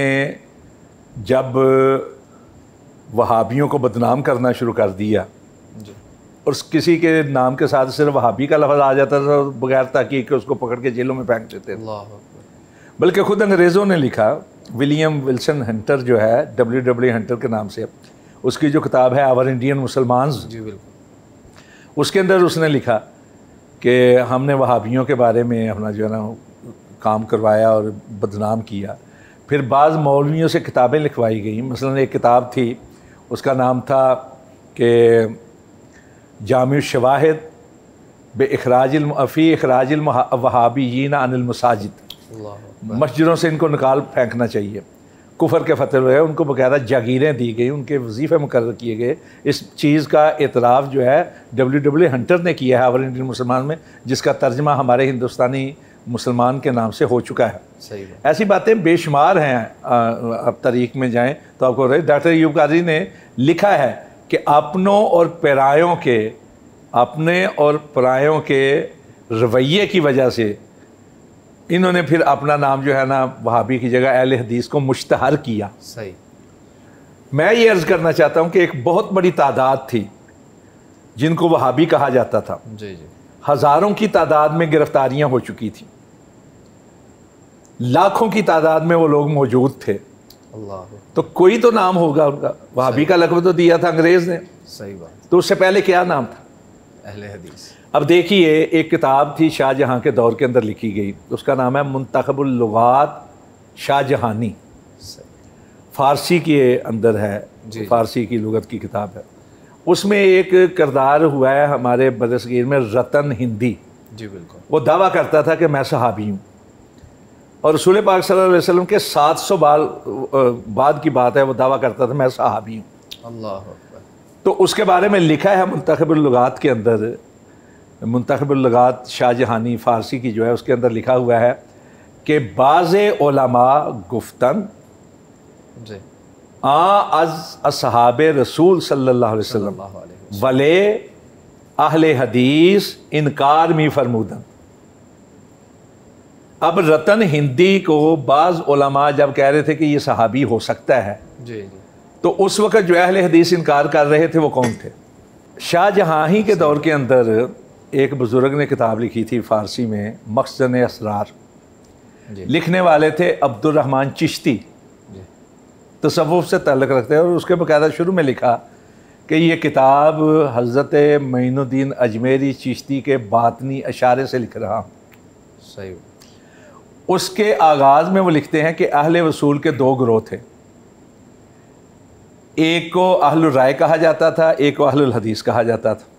जब वहाबियों को बदनाम करना शुरू कर दिया जी, और किसी के नाम के साथ सिर्फ वहाबी का लफ्ज़ आ जाता था, बगैर ताकीद के उसको पकड़ के जेलों में फेंक देते थे। बल्कि ख़ुद अंग्रेज़ों ने लिखा, विलियम विल्सन हंटर जो है, डब्ल्यू डब्ल्यू हंटर के नाम से, उसकी जो किताब है आवर इंडियन मुसलमान्स, जी बिल्कुल, उसके अंदर उसने लिखा कि हमने वहाबियों के बारे में अपना जो है ना काम करवाया और बदनाम किया। फिर बाज़ मौलवियों से किताबें लिखवाई गई। मसलन एक किताब थी, उसका नाम था कि जामिउ शवाहिद बे इखराजिल फ़ी इखराजिल वहाबीयीन अनिल मसाजिद, मस्जिदों से इनको निकाल फेंकना चाहिए। कुफर के फतवे है, उनको बाकायदा जागीरें दी गई, उनके वजीफ़े मुकर्रर किए गए। इस चीज़ का एतराफ़ जो है डब्ल्यू डब्ल्यू हंटर ने किया है आवर इंडियन मुसलमान में, जिसका तर्जमा हमारे हिंदुस्तानी मुसलमान के नाम से हो चुका है। सही है। ऐसी बातें बेशुमार हैं। अब तारीख में जाएं तो आपको डॉक्टर अय्यूब क़ादरी ने लिखा है कि अपनों और परायों के अपने और परायों के रवैये की वजह से इन्होंने फिर अपना नाम जो है ना वहाबी की जगह अहले हदीस को मुश्तहर किया। सही। मैं ये अर्ज़ करना चाहता हूँ कि एक बहुत बड़ी तादाद थी जिनको वहाबी कहा जाता था। जी जी। हज़ारों की तादाद में गिरफ्तारियाँ हो चुकी थी, लाखों की तादाद में वो लोग मौजूद थे। अल्लाह। तो कोई तो नाम होगा उनका। वहाबी का लक़ब तो दिया था अंग्रेज़ ने। सही बात। तो उससे पहले क्या नाम था? अहले हदीस। अब देखिए, एक किताब थी शाहजहाँ के दौर के अंदर लिखी गई, उसका नाम है मुंतखबुल लुगात शाहजहानी, फ़ारसी के अंदर है, फ़ारसी की लुगत की किताब है। उसमें एक किरदार हुआ है हमारे बरसगीर में रतन हिंदी। जी बिल्कुल। वो दावा करता था कि मैं सहाबी हूँ, और रसूल पाक सल्लल्लाहु अलैहि वसल्लम के सात सौ बाल बाद की बात है, वो दावा करता था मैं सहाबी हूँ। अल्लाह। तो उसके बारे में लिखा है मुंतखबुल लुगात के अंदर, मुंतखबुल लुगात शाहजहानी फ़ारसी की जो है उसके अंदर लिखा हुआ है कि बाज़े उलमा गुफ्तन आ अज असहाबे रसूल सल्लल्लाहु अलैहि वसल्लम वले अहले हदीस इनकार मी फरमूदन। अब रतन हिंदी को बाज़ उलमा जब कह रहे थे कि ये सहाबी हो सकता है, जी जी, तो उस वक़्त जो अहले हदीस इनकार कर रहे थे वो कौन थे? शाहजहाँ ही के दौर के अंदर एक बुज़ुर्ग ने किताब लिखी थी फ़ारसी में, मखज़न असरार। लिखने वाले थे अब्दुर्रहमान चिश्ती, तसव्वुफ़ से ताल्लुक़ रखते हैं, और उसके बाकायदा शुरू में लिखा कि ये किताब हज़रत मोइनुद्दीन अजमेरी चिश्ती के बातनी अशारे से लिख रहा हूँ। सही। उसके आगाज़ में वो लिखते हैं कि अहले वसूल के दो ग्रोह थे, एक को अहलुर राय कहा जाता था, एक को अहलुल हदीस कहा जाता था।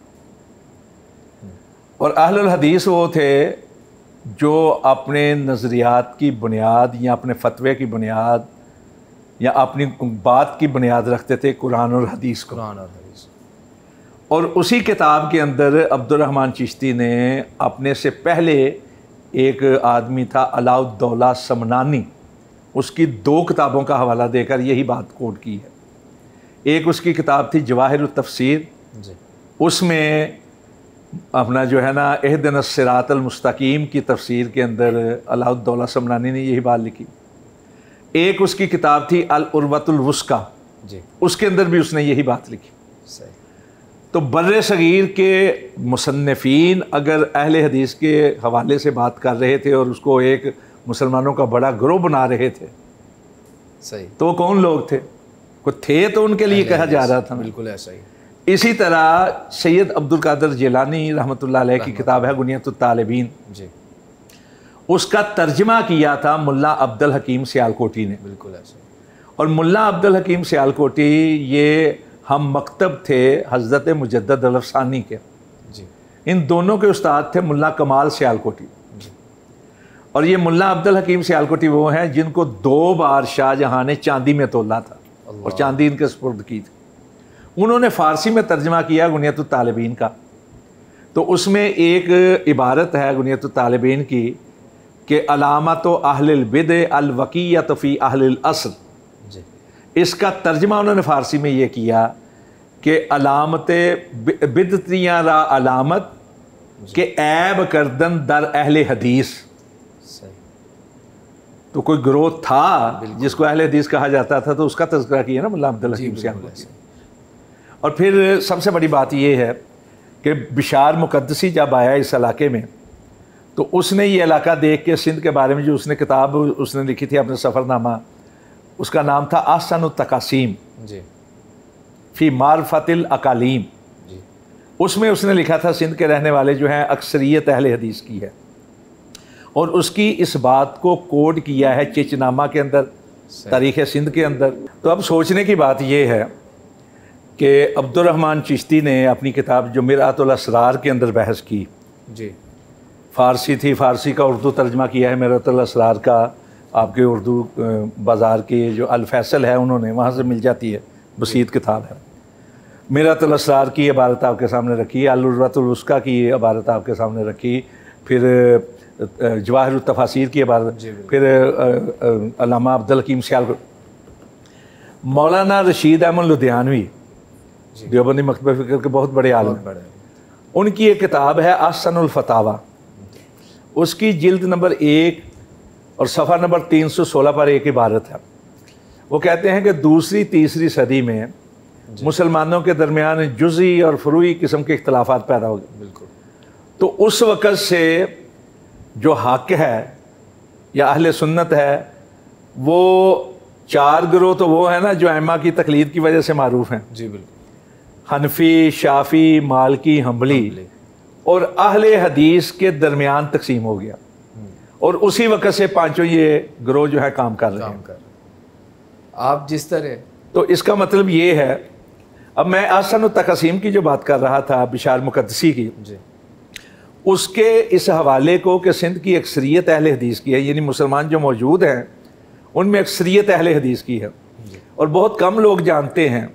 और अहलुल हदीस वो थे जो अपने नज़रियात की बुनियाद या अपने फतवे की बुनियाद या अपनी बात की बुनियाद रखते थे कुरान और हदीस को। कुरान और हदीस। और उसी किताब के अंदर अब्दुर्रहमान चिश्ती ने अपने से पहले एक आदमी था अलाउद्दौला समनानी, उसकी दो किताबों का हवाला देकर यही बात कोट की है। एक उसकी किताब थी जवाहिरुत तफसीर, उसमें अपना जो है ना इहदिना सिरातल मुस्तकीम की तफसीर के अंदर अलाउद्दौला समनानी ने यही बात लिखी। एक उसकी किताब थी अल उर्वतुल वुस्का, जी, उसके अंदर भी उसने यही बात लिखी। सही। तो बर्रे सगीर के मुसन्निफ़ीन अगर अहले हदीस के हवाले से बात कर रहे थे और उसको एक मुसलमानों का बड़ा ग्रोह बना रहे थे, सही, तो वो कौन लोग थे? को थे तो उनके लिए कहा जा रहा था। बिल्कुल ऐसा ही। इसी तरह सैयद अब्दुल कादिर जिलानी रहमतुल्लाह अलैह की किताब है गुनियतुत तालिबीन, जी, उसका तर्जमा किया था मुल्ला अब्दुल हकीम सियालकोटी ने। बिल्कुल ऐसा। और मुल्ला अब्दुल हकीम सियालकोटी ये हम मकतब थे हज़रत मुजद्दद अल-अफ़सानी के, जी, इन दोनों के उस्ताद थे मुल्ला कमाल सियालकोटी, जी। और ये मुल्ला अब्दुल हकीम सियालकोटी वो हैं जिनको दो बार शाहजहाँ ने चांदी में तोला था और चांदी इनके सुपुर्द की थी। उन्होंने फ़ारसी में तर्जमा किया गुनियतुत तालिबीन का। तो उसमें एक इबारत है गुनियतुत तालिबीन की कि अलामत अहलिल बिदअ अल वक़ीयत फ़ी अहलिल अस्र, इसका तर्जमा उन्होंने फ़ारसी में ये किया कि अलामत बिदतियाँ रा अलामत के ऐब करदन दर अहले हदीस। तो कोई ग्रोथ था जिसको अहले हदीस कहा जाता था, तो उसका तज़किरा किया ना मुल्ला अब्दुल हकीम सियालकोटी। और फिर सबसे बड़ी बात यह है कि बिशार मुक़द्दसी जब आया इस इलाके में, तो उसने ये इलाका देख के सिंध के बारे में जो उसने किताब उसने लिखी थी अपने सफ़रनामा, उसका नाम था आसन तकासीम, जी, फ़ी मारफतिल अकालीम, जी। उसमें उसने लिखा था सिंध के रहने वाले जो हैं अक्सरियत अहले हदीस की है, और उसकी इस बात को कोड किया है चिचनामा के अंदर, तारीख़ सिंध के अंदर। तो अब सोचने की बात यह है कि अब्दुर्रहमान चिश्ती ने अपनी किताब जो मिरातुल असरार के अंदर बहस की जी, फ़ारसी थी, फ़ारसी का उर्दू तर्जमा किया है मिरातुल असरार का, आपके उर्दू बाज़ार के जो अल फैसल है उन्होंने, वहाँ से मिल जाती है, बसीत किताब है। मिरातुल असरार की इबारत आपके सामने रखी, अल उर्वतुल उसका की इबारत आपके सामने रखी, फिर जवाहिर तफासिर की इबारत, फिर अल्लामा अब्दुल हकीम सियालकोट, मौलाना रशीद अहमद लुधियानवी देवबंदी मकतब फ़िक्र के बहुत बड़े आलम, उनकी एक किताब है अहसनुल फतावा, उसकी जिल्द नंबर एक और सफ़ा नंबर तीन सौ सोलह पर एक इबारत है। वो कहते हैं कि दूसरी तीसरी सदी में मुसलमानों के दरमियान जुज़ी और फ़ुरूई किस्म के इख्तलाफात पैदा हो गए। बिल्कुल। तो उस वक़्त से जो हक़ है या अहले सुन्नत है वो चार गिरोह तो वो है ना जो अइम्मा की तकलीद की वजह से मारूफ हैं। जी बिल्कुल। हनफी, शाफ़ी, मालिकी, हम्बली और अहले हदीस के दरमियान तकसीम हो गया और उसी वक़्त से पांचों ये गिरोह जो है काम कर रहे हैं। कर आप जिस तरह, तो इसका मतलब ये है, अब मैं अहसन तकसीम की जो बात कर रहा था बिशार मुकद्दसी की जी, उसके इस हवाले को कि सिंध की अक्सरियत अहले हदीस की है, यानी मुसलमान जो मौजूद हैं उनमें अक्सरियत अहले हदीस की है और बहुत कम लोग जानते हैं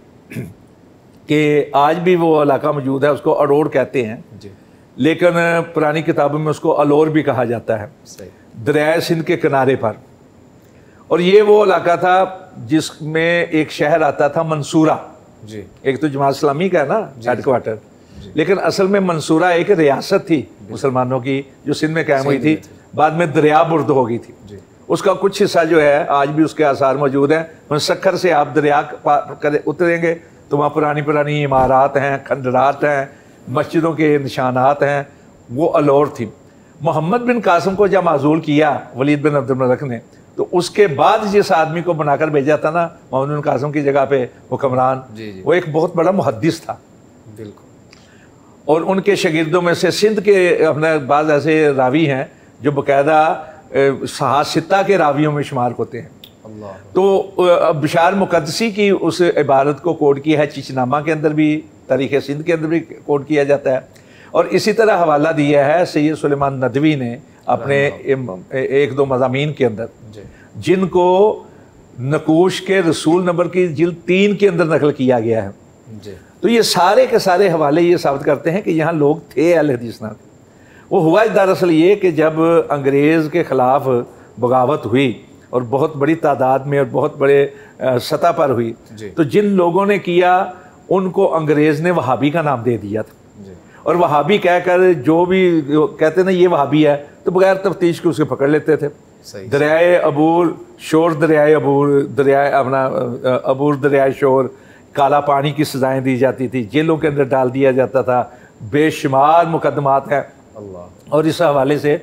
कि आज भी वो इलाका मौजूद है, उसको अडोर कहते हैं जी, लेकिन पुरानी किताबों में उसको अलोर भी कहा जाता है, दरिया सिंध के किनारे पर। और ये वो इलाका था जिसमें एक शहर आता था मंसूरा जी, एक तो जमात इस्लामी का है ना हेडक्वार्टर, लेकिन असल में मंसूरा एक रियासत थी मुसलमानों की जो सिंध में कायम हुई थी, बाद में दरिया बुर्द हो गई थी। उसका कुछ हिस्सा जो है आज भी उसके आसार मौजूद हैं। सखर से आप दरिया कर उतरेंगे तो वहाँ पुरानी पुरानी इमारत हैं, खंडरात हैं, मस्जिदों के निशानात हैं, वो अलोर थी। मोहम्मद बिन कासिम को जब माजूल किया वलीद बिन अब्दुल मलिक ने, तो उसके बाद जिस आदमी को बनाकर भेजा था ना मोहम्मद बिन कासिम की जगह पे हुक्मरान, वो एक बहुत बड़ा मुहद्दिस था। बिल्कुल। और उनके शागिर्दों में से सिंध के अपने बाद ऐसे रावी हैं जो बाकायदा सहासिता के रावियों में शुमार होते हैं। तो बिशार मुकद्दसी की उस इबारत को कोड किया है चिचनामा के अंदर भी, तारीख़ सिंध के अंदर भी कोड किया जाता है। और इसी तरह हवाला दिया है सैयद सुलेमान नदवी ने अपने एक दो मज़ामीन के अंदर, जिनको नकूश के रसूल नंबर की जिल्द तीन के अंदर नकल किया गया है। तो ये सारे के सारे हवाले ये साबित करते हैं कि यहाँ लोग थे अहले हदीस ना थे। वो हुआ दरअसल ये कि जब अंग्रेज़ के ख़िलाफ़ बगावत हुई और बहुत बड़ी तादाद में और बहुत बड़े सतह पर हुई, तो जिन लोगों ने किया उनको अंग्रेज़ ने वहाबी का नाम दे दिया था। और वहाबी कहकर जो भी कहते ना ये वहाबी है, तो बगैर तफ्तीश के उसे पकड़ लेते थे। दरियाए अबूर, शोर दरियाए अबूर, दरियाए अपना अबूर दरियाए शोर, काला पानी की सज़ाएँ दी जाती थी, जेलों के अंदर डाल दिया जाता था, बेशुमार मुकदमात हैं। और इस हवाले से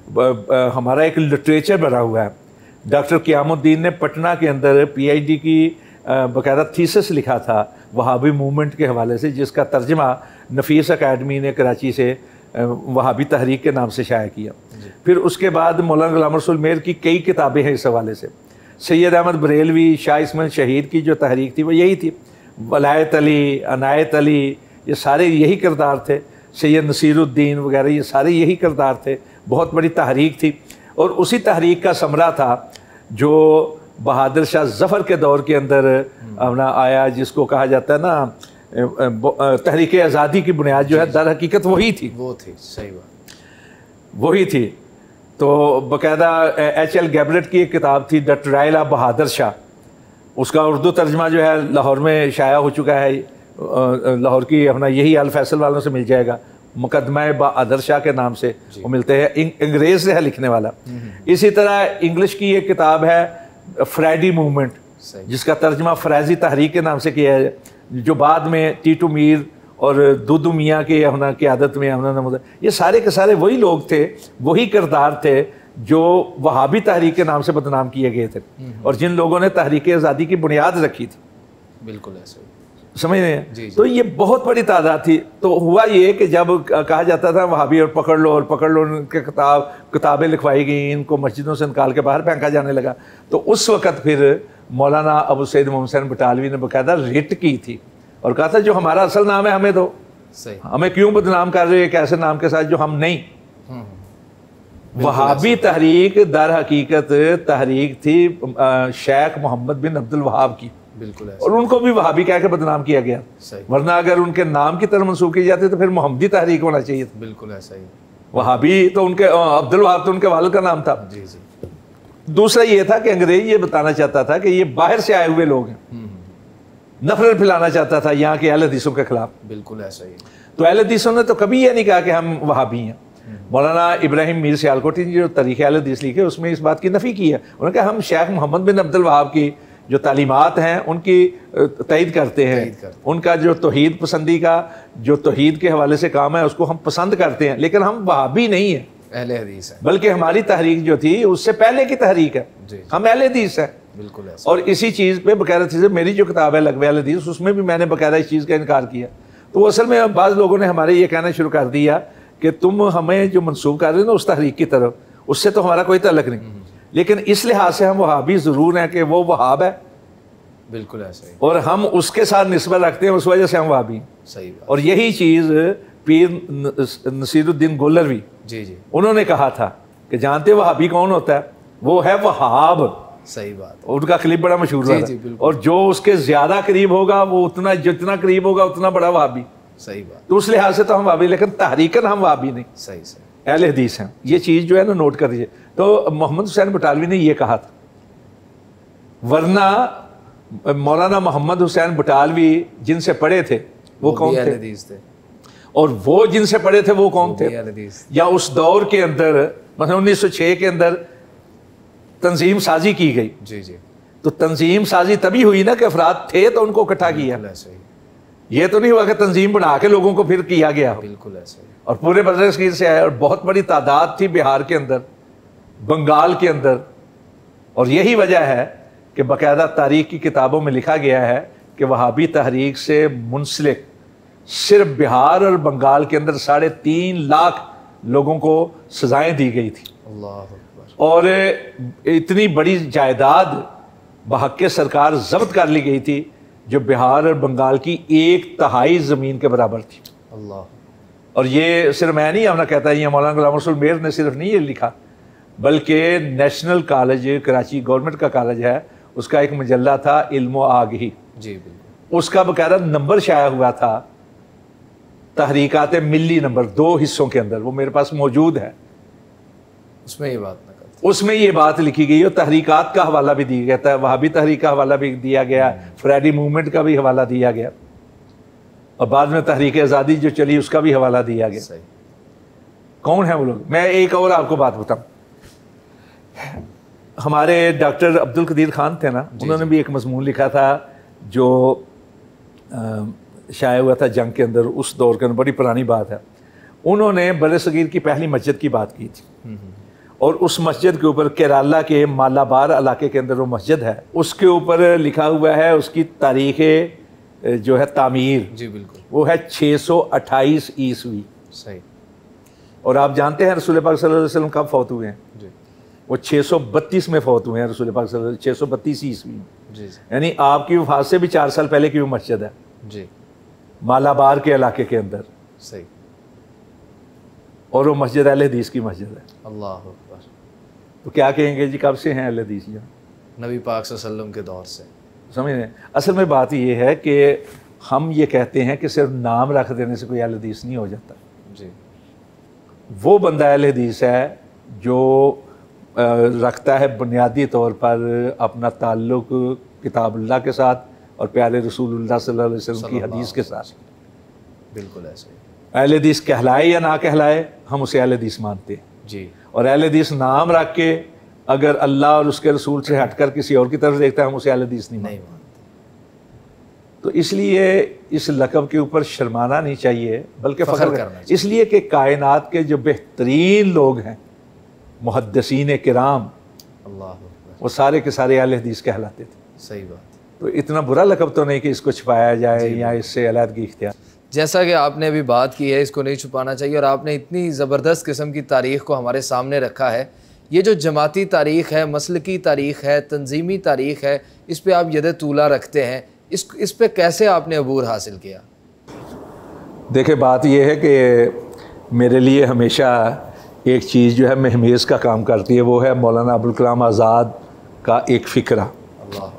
हमारा एक लिटरेचर बना हुआ है। डॉक्टर क़यामुद्दीन ने पटना के अंदर पीएचडी की बाकायदा थीसिस लिखा था वहाबी मूवमेंट के हवाले से, जिसका तर्जमा नफीस अकेडमी ने कराची से वहाबी तहरीक के नाम से शाया किया। फिर उसके बाद मौलाना गुलाम रसूल मेहर की कई किताबें हैं इस हवाले से। सैयद अहमद बरेलवी, शाह इस्माइल शहीद की जो तहरीक थी वो यही थी। वलायत अली, अनायत अली, ये सारे यही किरदार थे। सैयद नसीरुद्दीन वगैरह ये सारे यही किरदार थे। बहुत बड़ी तहरीक थी और उसी तहरीक का समरा था जो बहादुर शाह ज़फ़र के दौर के अंदर अपना आया, जिसको कहा जाता है ना तहरीक आज़ादी की बुनियाद जो है दर हकीकत वही थी। वो थी, सही बात, वही थी। तो बाकायदा एच एल गैबलेट की एक किताब थी the trial of Bahadur Shah, उसका उर्दू तर्जमा जो है लाहौर में शाया हो चुका है। लाहौर की अपना यही अल फैसल वालों से मिल जाएगा, मुकदमा बहादुर शाह के नाम से वो मिलते हैं, अंग्रेज़ से है लिखने वाला। इसी तरह इंग्लिश की एक किताब है फ्राइडी मूवमेंट, जिसका तर्जमा फ्रैजी तहरीक के नाम से किया है, जो बाद में टीटू मीर और दूदू मियाँ के अपना क़यादत में अपना, ये सारे के सारे वही लोग थे, वही किरदार थे जो वहाबी तहरीक के नाम से बदनाम किए गए थे और जिन लोगों ने तहरीक आज़ादी की बुनियाद रखी थी। बिल्कुल ऐसे, समझ रहे हैं? तो ये बहुत बड़ी तादाद थी। तो हुआ ये कि जब कहा जाता था वहाबी और पकड़ लो और पकड़ लो, उनके किताब किताबें लिखवाई गई, इनको मस्जिदों से निकाल के बाहर फेंका जाने लगा। तो उस वक़्त फिर मौलाना अबू सईद मोहम्मद हुसैन बटालवी ने बाकायदा रिट की थी और कहा था जो हमारा असल नाम है हमें दो, सही, हमें क्यों बदनाम कर रहे हो एक ऐसे नाम के साथ जो हम नहीं। वहाबी तहरीक दर हकीकत तहरीक थी शेख मोहम्मद बिन अब्दुल वहाब की, बिल्कुल, और उनको भी वहाबी कह के बदनाम किया गया। वरना अगर उनके नाम की तरफ मंसूब की जाती तो फिर मोहम्मदी तहरीक होना चाहिए था। बिल्कुल ऐसा ही। वहाबी तो उनके अब्दुल वहाब तो उनके वालिद का नाम था। जी जी। दूसरा ये था कि अंग्रेज ये बताना चाहता था कि ये बाहर से आए हुए लोग हैं, नफरत फैलाना चाहता था यहाँ के अहले हदीसों के खिलाफ। बिल्कुल ऐसा ही। तो अहले हदीसों ने तो कभी ये नहीं कहा कि हम वहाबी हैं। मौलाना इब्राहिम मीर सियालकोटी ने जो तारीख़ अहले हदीस लिखे उसमें इस बात की नफ़ी की है। उन्होंने कहा हम शेख मोहम्मद बिन अब्दुल वहाब की जो तालीमात हैं उनकी तईद करते हैं, करते। उनका जो तौहीद पसंदी का जो तौहीद के हवाले से काम है उसको हम पसंद करते हैं, लेकिन हम वहाबी नहीं हैं, अहले हदीस है। बल्कि हमारी तहरीक जो थी उससे पहले की तहरीक है, हम अहले हदीस है। बिल्कुल ऐसा। और इसी चीज़ पे बकायदा चीज़ मेरी जो किताब है लग़्व अहले हदीस उसमें भी मैंने बकायदा इस चीज़ का इनकार किया। तो असल में बाज़ लोगों ने हमारे ये कहना शुरू कर दिया कि तुम हमें जो मनसूब कर रहे हो ना उस तहरीक की तरफ, उससे तो हमारा कोई तल्लुक़ नहीं, लेकिन इस लिहाज से हम वहाबी ज़रूर हैं कि वो वहाब है। बिल्कुल ऐसा ही। और हम उसके साथ निस्बत रखते हैं, उस वजह से हम वहाबी हैं। सही बात। और यही चीज़ पीर नसीरुद्दीन गोलरवी जी जी उन्होंने कहा था कि जानते वहाबी कौन होता है, वो है वहाब। सही बात। उनका क्लिप बड़ा मशहूर है। और जो उसके ज्यादा करीब होगा वो उतना, जितना करीब होगा उतना बड़ा वहाबी। सही बात। तो उस लिहाज से तो हम वहाबी, लेकिन तहरीकन हम वहाबी नहीं, सही सही अहले हदीस हैं। ये चीज़ जो है ना नोट कर दीजिए। तो मोहम्मद हुसैन बटालवी ने ये कहा था, वरना मौलाना मोहम्मद हुसैन बटालवी जिनसे पढ़े थे वो, वो कौन थे? थे और वो जिनसे पढ़े थे वो कौन वो थे? या उस दौर के अंदर मतलब उन्नीस सौ छः के अंदर तंजीम साजी की गई। जी जी। तो तंजीम साजी तभी हुई ना कि अफराद थे तो उनको इकट्ठा किया। ये तो नहीं हुआ कि तंजीम बना के लोगों को फिर किया गया। बिल्कुल ऐसे। और पूरे बर्र सगीर से आए और बहुत बड़ी तादाद थी बिहार के अंदर, बंगाल के अंदर। और यही वजह है कि बाकायदा तारीख की किताबों में लिखा गया है कि वहाबी तहरीक से मुंसलिक सिर्फ बिहार और बंगाल के अंदर साढ़े तीन लाख लोगों को सजाएं दी गई थी। अल्लाह। और इतनी बड़ी जायदाद बहक़ सरकार जब्त कर ली गई थी जो बिहार और बंगाल की एक तिहाई ज़मीन के बराबर थी। अल्लाह। और ये सिर्फ मैं नहीं अपना कहता, ये मौलाना गुलाम रसूल मेर ने सिर्फ नहीं ये लिखा, बल्कि नेशनल कॉलेज कराची गवर्नमेंट का कॉलेज है, उसका एक मजल्ला था इल्म आगही। जी बिल्कुल। उसका बाकायदा नंबर शाया हुआ था, तहरीकात मिली नंबर, दो हिस्सों के अंदर, वो मेरे पास मौजूद है। उसमें ये बात ना उसमें ये बात लिखी गई और तहरीकात का हवाला भी दिया गया था, वहाबी तहरीक का हवाला भी दिया गया, फ्रेडी मूवमेंट का भी हवाला दिया गया, और बाद में तहरीक आज़ादी जो चली उसका भी हवाला दिया गया। सही। कौन है वो लोग? मैं एक और आपको बात बताऊं, हमारे डॉक्टर अब्दुल कदीर खान थे ना, उन्होंने भी एक मजमून लिखा था जो शाया हुआ था जंग के अंदर, उस दौर के अंदर, बड़ी पुरानी बात है। उन्होंने बर्र सगीर की पहली मस्जिद की बात की थी, और उस मस्जिद के ऊपर केरला के मालाबार इलाके के अंदर वो मस्जिद है, उसके ऊपर लिखा हुआ है उसकी तारीख़ जो है तामीर। जी बिल्कुल। वो है छः सौ अट्ठाईस ईस्वी। सही। और आप जानते हैं रसूल पाक सल्लल्लाहु अलैहि वसल्लम कब फौत हुए हैं? जी। वो छः सौ बत्तीस में फौत हुए हैं रसूल पाक सल्लल्लाहु अलैहि वसल्लम, छः सौ बत्तीस ईस्वी में। जी। यानी आपकी वफात से भी चार साल पहले की वो मस्जिद है। जी। मालाबार के इलाके के अंदर। सही। और वो मस्जिद अहले हदीस की मस्जिद है। अल्लाह अकबर। तो क्या कहेंगे जी, कब से हैं अहले हदीस? नबी पाक सल्लल्लाहु अलैहि वसल्लम के दौर से। समझ रहे हैं? असल में बात ये है कि हम ये कहते हैं कि सिर्फ नाम रख देने से कोई अहले हदीस नहीं हो जाता। जी। वो बंदा अहले हदीस है जो रखता है बुनियादी तौर पर अपना ताल्लुक किताबुल्लाह के साथ और प्यारे रसूलुल्लाह सल्लल्लाहु अलैहि वसल्लम की हदीस के साथ। बिल्कुल ऐसे। अहले हदीस कहलाए या ना कहलाए, हम उसे अहले हदीस मानते हैं। जी। और अहले हदीस नाम रख के अगर अल्लाह और उसके रसूल से हटकर किसी और की तरफ देखता है, हम उसे अहले हदीस नहीं मानते। तो इसलिए इस लक़ब के ऊपर शर्माना नहीं चाहिए, बल्कि फ़ख्र करना चाहिए, इसलिए कि कायनात के जो बेहतरीन लोग हैं मुहद्दिसीन किराम, अल्लाह, वो सारे के सारे अहले हदीस कहलाते थे। सही बात। तो इतना बुरा लक़ब तो नहीं कि इसको छुपाया जाए या इससे अलहदगी इख्तियार। जैसा कि आपने अभी बात की है, इसको नहीं छुपाना चाहिए, और आपने इतनी ज़बरदस्त किस्म की तारीख़ को हमारे सामने रखा है। ये जो जमाती तारीख़ है, मसलकी तारीख़ है, तंजीमी तारीख़ है, इस पे आप यद तूला रखते हैं। इस इस पे कैसे आपने अबूर हासिल किया? देखिए, बात यह है कि मेरे लिए हमेशा एक चीज़ जो है महमेज़ का काम करती है, वो है मौलाना अबुल कलाम आज़ाद का एक फ़िक्रा। अल्लाह।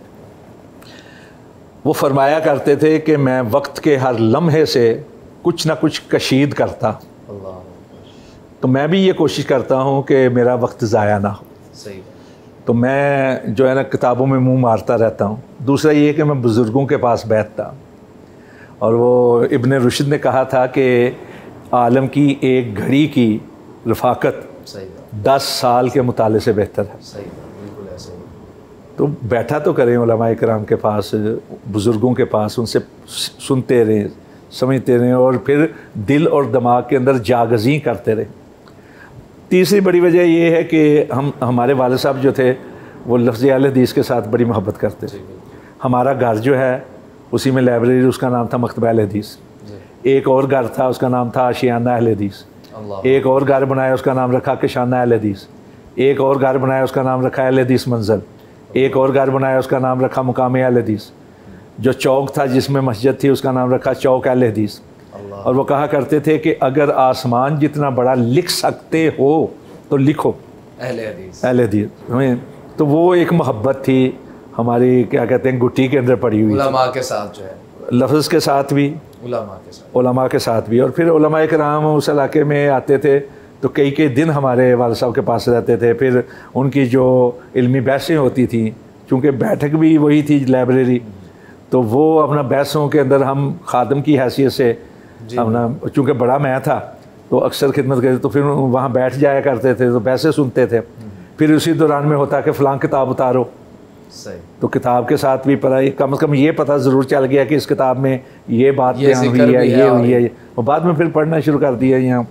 वो फरमाया करते थे कि मैं वक्त के हर लम्हे से कुछ ना कुछ कशीद करता, अल्लाह। तो मैं भी ये कोशिश करता हूँ कि मेरा वक्त ज़ाया ना हो। सही। तो मैं जो है ना किताबों में मुंह मारता रहता हूँ। दूसरा ये कि मैं बुज़ुर्गों के पास बैठता, और वो इब्ने रुशद ने कहा था कि आलम की एक घड़ी की रफ़ाकत दस साल के मुताले से बेहतर है। सही, बिल्कुल ऐसे ही। तो बैठा तो करें उलमाए किराम के पास, बुज़ुर्गों के पास, उनसे सुनते रहें, समझते रहें, और फिर दिल और दिमाग के अंदर जागज़ी करते रहें। तीसरी बड़ी वजह ये है कि हम हमारे वाले साहब जो थे वो लफ्ज़ अहले हदीस के साथ बड़ी मोहब्बत करते थे। हमारा घर जो है उसी में लाइब्रेरी, उसका नाम था मकतबा अहले हदीस। एक और घर था, उसका नाम था आशियाना अहले हदीस। एक और घर बनाया, उसका नाम रखा किशाना अहले हदीस। एक और घर बनाया, उसका नाम रखा अहले हदीस मंज़ल। एक और घर बनाया, उसका नाम रखा मुकाम अहले हदीस। जो चौक था जिसमें मस्जिद थी, उसका नाम रखा चौक अहले हदीस। और वो कहा करते थे कि अगर आसमान जितना बड़ा लिख सकते हो तो लिखो अहले हदीस। अहले हदीस। तो वो एक मोहब्बत थी हमारी, क्या कहते हैं, गुट्टी के अंदर पड़ी हुई, उलमा के साथ जो है, लफ्ज़ के साथ भी, उलमा के साथ उलमा के साथ भी। और फिर उलमाए किराम उस इलाके में आते थे तो कई कई दिन हमारे वाले साहब के पास रहते थे। फिर उनकी जो इल्मी बहसें होती थी, चूँकि बैठक भी वही थी लाइब्रेरी, तो वो अपना बहसों के अंदर हम खादम की हैसियत से अपना, चूँकि बड़ा मैं था तो अक्सर खिदमत करते, तो फिर वहाँ बैठ जाया करते थे, तो बहसें सुनते थे। फिर उसी दौरान में होता कि फ़लाँ किताब उतारो। सही। तो किताब के साथ भी पता, कम से कम ये पता ज़रूर चल गया कि इस किताब में ये बात ये बयान हुई जिक्र है, भी ये है हुई है। और बाद में फिर पढ़ना शुरू कर दिया यहाँ।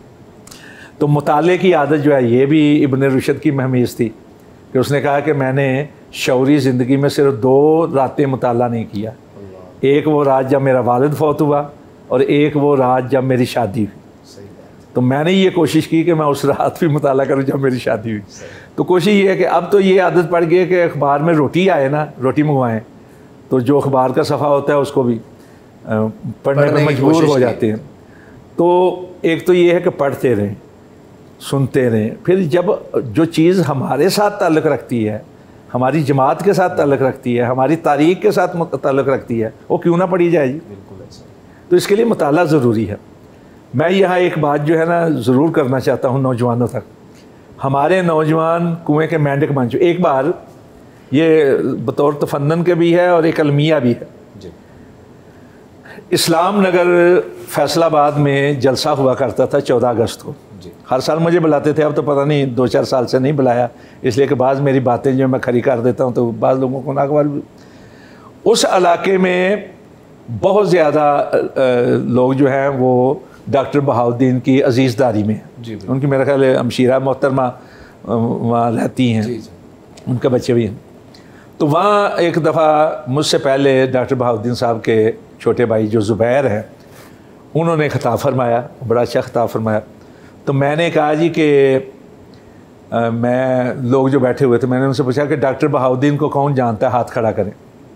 तो मुताले की आदत जो है, ये भी इब्ने रुशद की महमीज़ थी कि उसने कहा कि मैंने शौरी ज़िंदगी में सिर्फ दो रातें मुताला नहीं किया। एक वो रात जब मेरा वालिद फौत हुआ, और एक वो रात जब मेरी शादी हुई। तो मैंने ये कोशिश की कि मैं उस रात भी मुताला करूँ जब मेरी शादी हुई। तो कोशिश ये है कि अब तो ये आदत पड़ गई है कि अखबार में रोटी आए ना, रोटी मंगवाएं, तो जो अखबार का सफ़ा होता है उसको भी पढ़ने पर मजबूर हो जाते हैं। तो एक तो ये है कि पढ़ते रहें, सुनते रहें। फिर जब जो चीज़ हमारे साथ ताल्लुक़ रखती है, हमारी जमात के साथ ताल्लुक़ रखती है, हमारी तारीख़ के साथ ताल्लुक़ रखती है, वो क्यों ना पढ़ी जाए जी। तो इसके लिए मुताला ज़रूरी है। मैं यहाँ एक बात जो है ना ज़रूर करना चाहता हूँ नौजवानों तक। हमारे नौजवान कुएं के मेंढक बन चुके। एक बार ये बतौर तफन्नन के भी है और एक अलमिया भी है। जी। इस्लाम नगर फैसलाबाद में जलसा हुआ करता था चौदह अगस्त को। जी। हर साल मुझे बुलाते थे, अब तो पता नहीं दो चार साल से नहीं बुलाया, इसलिए कि बाज़ मेरी बातें जो मैं खरी कर देता हूँ तो बाज़ लोगों को नागवार। उस इलाके में बहुत ज़्यादा लोग जो हैं वो डॉक्टर बहाउद्दीन की अजीज़दारी में, उनकी मेरा ख्याल है अमशीरा मोहतरमा वहाँ रहती हैं। जी जी। उनके बच्चे भी हैं। तो वहाँ एक दफ़ा मुझसे पहले डॉक्टर बहाउद्दीन साहब के छोटे भाई जो ज़ुबैर हैं, उन्होंने ख़िताब फरमाया, बड़ा अच्छा ख़िताब फरमाया। तो मैंने कहा जी कि मैं, लोग जो बैठे हुए थे, मैंने उनसे पूछा कि डॉक्टर बहाउद्दीन को कौन जानता है, हाथ खड़ा करें।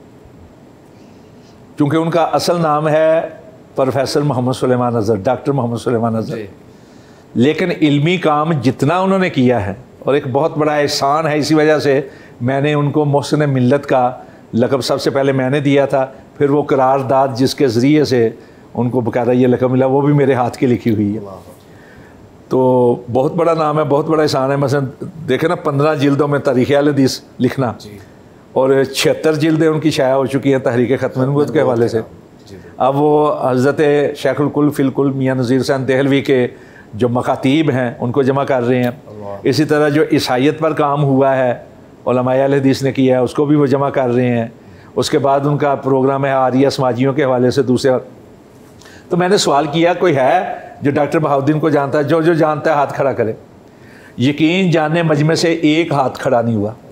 क्योंकि उनका असल नाम है प्रोफेसर मोहम्मद सुलेमान अज़हर, डॉक्टर मोहम्मद सुलेमान अज़हर। लेकिन इल्मी काम जितना उन्होंने किया है, और एक बहुत बड़ा एहसान है, इसी वजह से मैंने उनको मोहसिन मिल्लत का लक़ब सबसे पहले मैंने दिया था। फिर वो करारदाद जिसके ज़रिए से उनको बकायदा ये लक़ब मिला, वो भी मेरे हाथ की लिखी हुई है। तो बहुत बड़ा नाम है, बहुत बड़ा एहसान है। मसलन देखे ना, पंद्रह जिल्दों में तारीख़ अहले हदीस लिखना, और छिहत्तर जिल्दें उनकी शाया हो चुकी हैं तहरीक ख़त्म नबूवत के हवाले से। अब वो हज़रत शेखुल कुल फिल कुल मियाँ नज़ीर हुसैन देहलवी के जो मकातीब हैं उनको जमा कर रहे हैं। इसी तरह जो ईसाइयत पर काम हुआ है उलमाए अहले हदीस ने किया है, उसको भी वो जमा कर रहे हैं। उसके बाद उनका प्रोग्राम है आरिया समाजियों के हवाले से दूसरे। तो मैंने सवाल किया, कोई है जो डॉक्टर बहाउद्दीन को जानता है? जो जो जानता है हाथ खड़ा करे। यकीन जानने मजमे से एक हाथ खड़ा नहीं हुआ।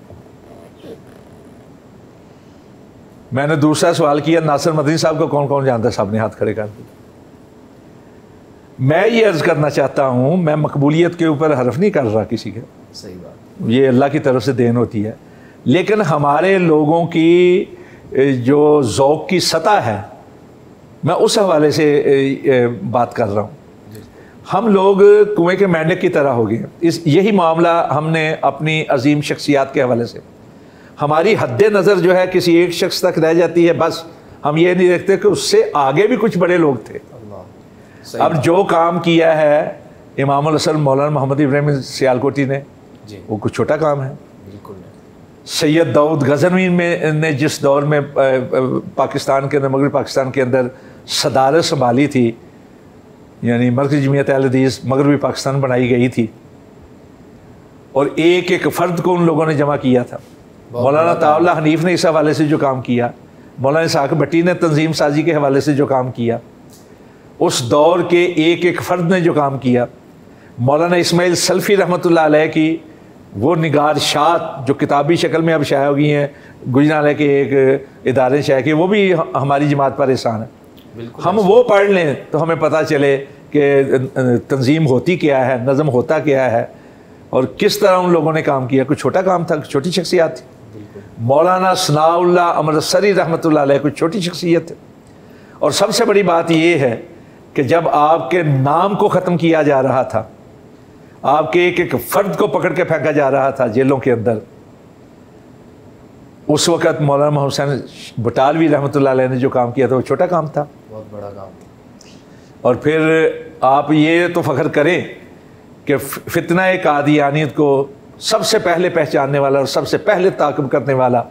मैंने दूसरा सवाल किया, नासिर मदनी साहब को कौन कौन जानता है? साहब ने हाथ खड़े कर दिए। मैं ये अर्ज़ करना चाहता हूँ, मैं मकबूलियत के ऊपर हरफ नहीं कर रहा किसी के, सही बात, ये अल्लाह की तरफ से देन होती है। लेकिन हमारे लोगों की जो ज़ौक़ की सतह है, मैं उस हवाले से बात कर रहा हूँ। हम लोग कुएं के मेंढक की तरह हो गए। इस यही मामला हमने अपनी अजीम शख्सियात के हवाले से, हमारी हद्द नज़र जो है किसी एक शख्स तक रह जाती है, बस हम ये नहीं देखते कि उससे आगे भी कुछ बड़े लोग थे। अब जो काम किया है इमामुल हसन मौलाना मोहम्मद इब्राहिम सियालकोटी ने, वो कुछ छोटा काम है? बिल्कुल नहीं। सैयद दाऊद गज़नवी में ने जिस दौर में पाकिस्तान के अंदर, मगरबी पाकिस्तान के अंदर सदारत संभाली थी, यानी मरकज़ी जमीयत अहले हदीस मगरबी पाकिस्तान बनाई गई थी, और एक एक फ़र्द को उन लोगों ने जमा किया था। मौलाना ताउल्ला हनीफ ने इस हवाले से जो काम किया, मौलाना इसाक भट्टी ने तंजीम साजी के हवाले से जो काम किया, उस दौर के एक एक फ़र्द ने जो काम किया, मौलाना इस्माइल सल्फ़ी रहमतुल्लाह अलैह की वो निगारशात जो किताबी शक्ल में अब शाया हो गई हैं, गुजरात के एक इदारे शाया की, वो भी हमारी जमात पर एहसान है। हम वो पढ़ लें तो हमें पता चले कि तंजीम होती क्या है, नज़म होता क्या है, और किस तरह उन लोगों ने काम किया। कुछ छोटा काम था, छोटी शख्सियत थी। मौलाना सनाउल्लाह अमृतसरी रहमतुल्लाह अलैह कुछ छोटी शख्सियत है। और सबसे बड़ी बात यह है कि जब आपके नाम को ख़त्म किया जा रहा था, आपके एक एक फ़र्द को पकड़ के फेंका जा रहा था जेलों के अंदर, उस वक़्त मौलाना मोहम्मद हुसैन बटालवी रहमतुल्लाह अलैह ने जो काम किया था वो छोटा काम था? बहुत बड़ा काम था। और फिर आप ये तो फ़ख्र करें कि फितना कादियानियत को सबसे पहले पहचानने वाला और सबसे पहले ताक़िब करने वाला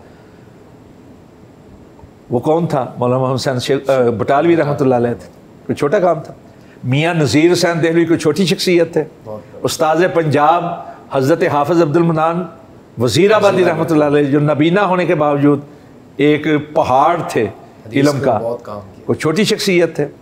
वो कौन था? मौलाना मोहम्मद हुसैन बटालवी रहमतुल्लाह अलैह थे। कोई छोटा काम था? मियाँ नज़ीर हुसैन देहलवी कोई छोटी शख्सियत थे? उस्ताज़ पंजाब हज़रत हाफ़िज़ अब्दुल मनान वज़ीराबादी रहमतुल्लाह अलैह, जो नबीना होने के बावजूद एक पहाड़ थे इल्म का, कोई छोटी शख्सियत थे?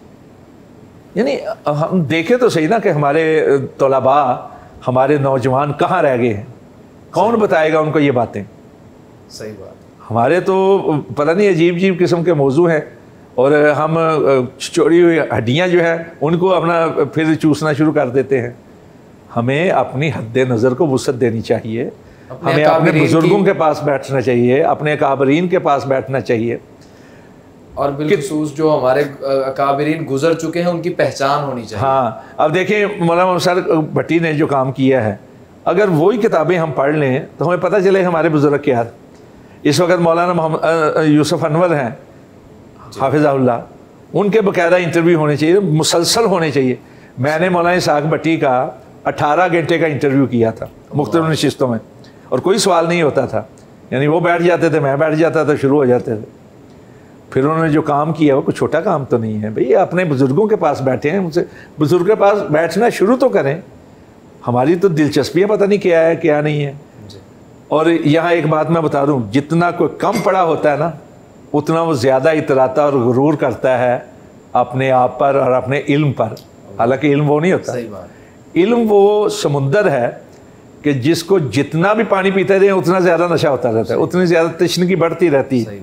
यानी हम देखें तो सही ना कि हमारे तलबा, हमारे नौजवान कहाँ रह गए हैं? कौन बताएगा उनको ये बातें? सही बात। हमारे तो पता नहीं अजीब अजीब किस्म के मौजू हैं, और हम चोरी हुई हड्डियाँ जो है उनको अपना फिर चूसना शुरू कर देते हैं। हमें अपनी हद्द नज़र को वुसअत देनी चाहिए, हमें अपने बुज़ुर्गों के पास बैठना चाहिए, अपने अकाबरीन के पास बैठना चाहिए, और बिलखुसूस जो हमारे अकाबरीन गुजर चुके हैं उनकी पहचान होनी चाहिए। हाँ, अब देखें मौलाना मोहम्मद भट्टी ने जो काम किया है, अगर वही किताबें हम पढ़ लें तो हमें पता चले हमारे बुज़ुर्ग क्या। इस वक्त मौलाना मोहम्मद यूसुफ अनवर हैं हाफिज़हुल्लाह, उनके बाकायदा इंटरव्यू होने चाहिए, मुसलसल होने चाहिए। मैंने मौलाना इसाक भट्टी का अठारह घंटे का इंटरव्यू किया था मुख्तलिफ नशिस्तों में, और कोई सवाल नहीं होता था, यानी वो बैठ जाते थे, मैं बैठ जाता था, शुरू हो जाते थे। फिर उन्होंने जो काम किया वो कुछ छोटा काम तो नहीं है भाई। अपने बुज़ुर्गों के पास बैठे हैं, उनसे बुज़ुर्ग के पास बैठना शुरू तो करें। हमारी तो दिलचस्पियाँ पता नहीं क्या है क्या नहीं है। और यहाँ एक बात मैं बता दूँ, जितना कोई कम पढ़ा होता है ना, उतना वो ज़्यादा इतराता और गुरूर करता है अपने आप पर और अपने इल्म पर। हालांकि इल्म वो नहीं होता, सही बात। इल्म वो समुंदर है कि जिसको जितना भी पानी पीते रहे उतना ज़्यादा नशा होता रहता है, उतनी ज़्यादा तशनगी बढ़ती रहती है।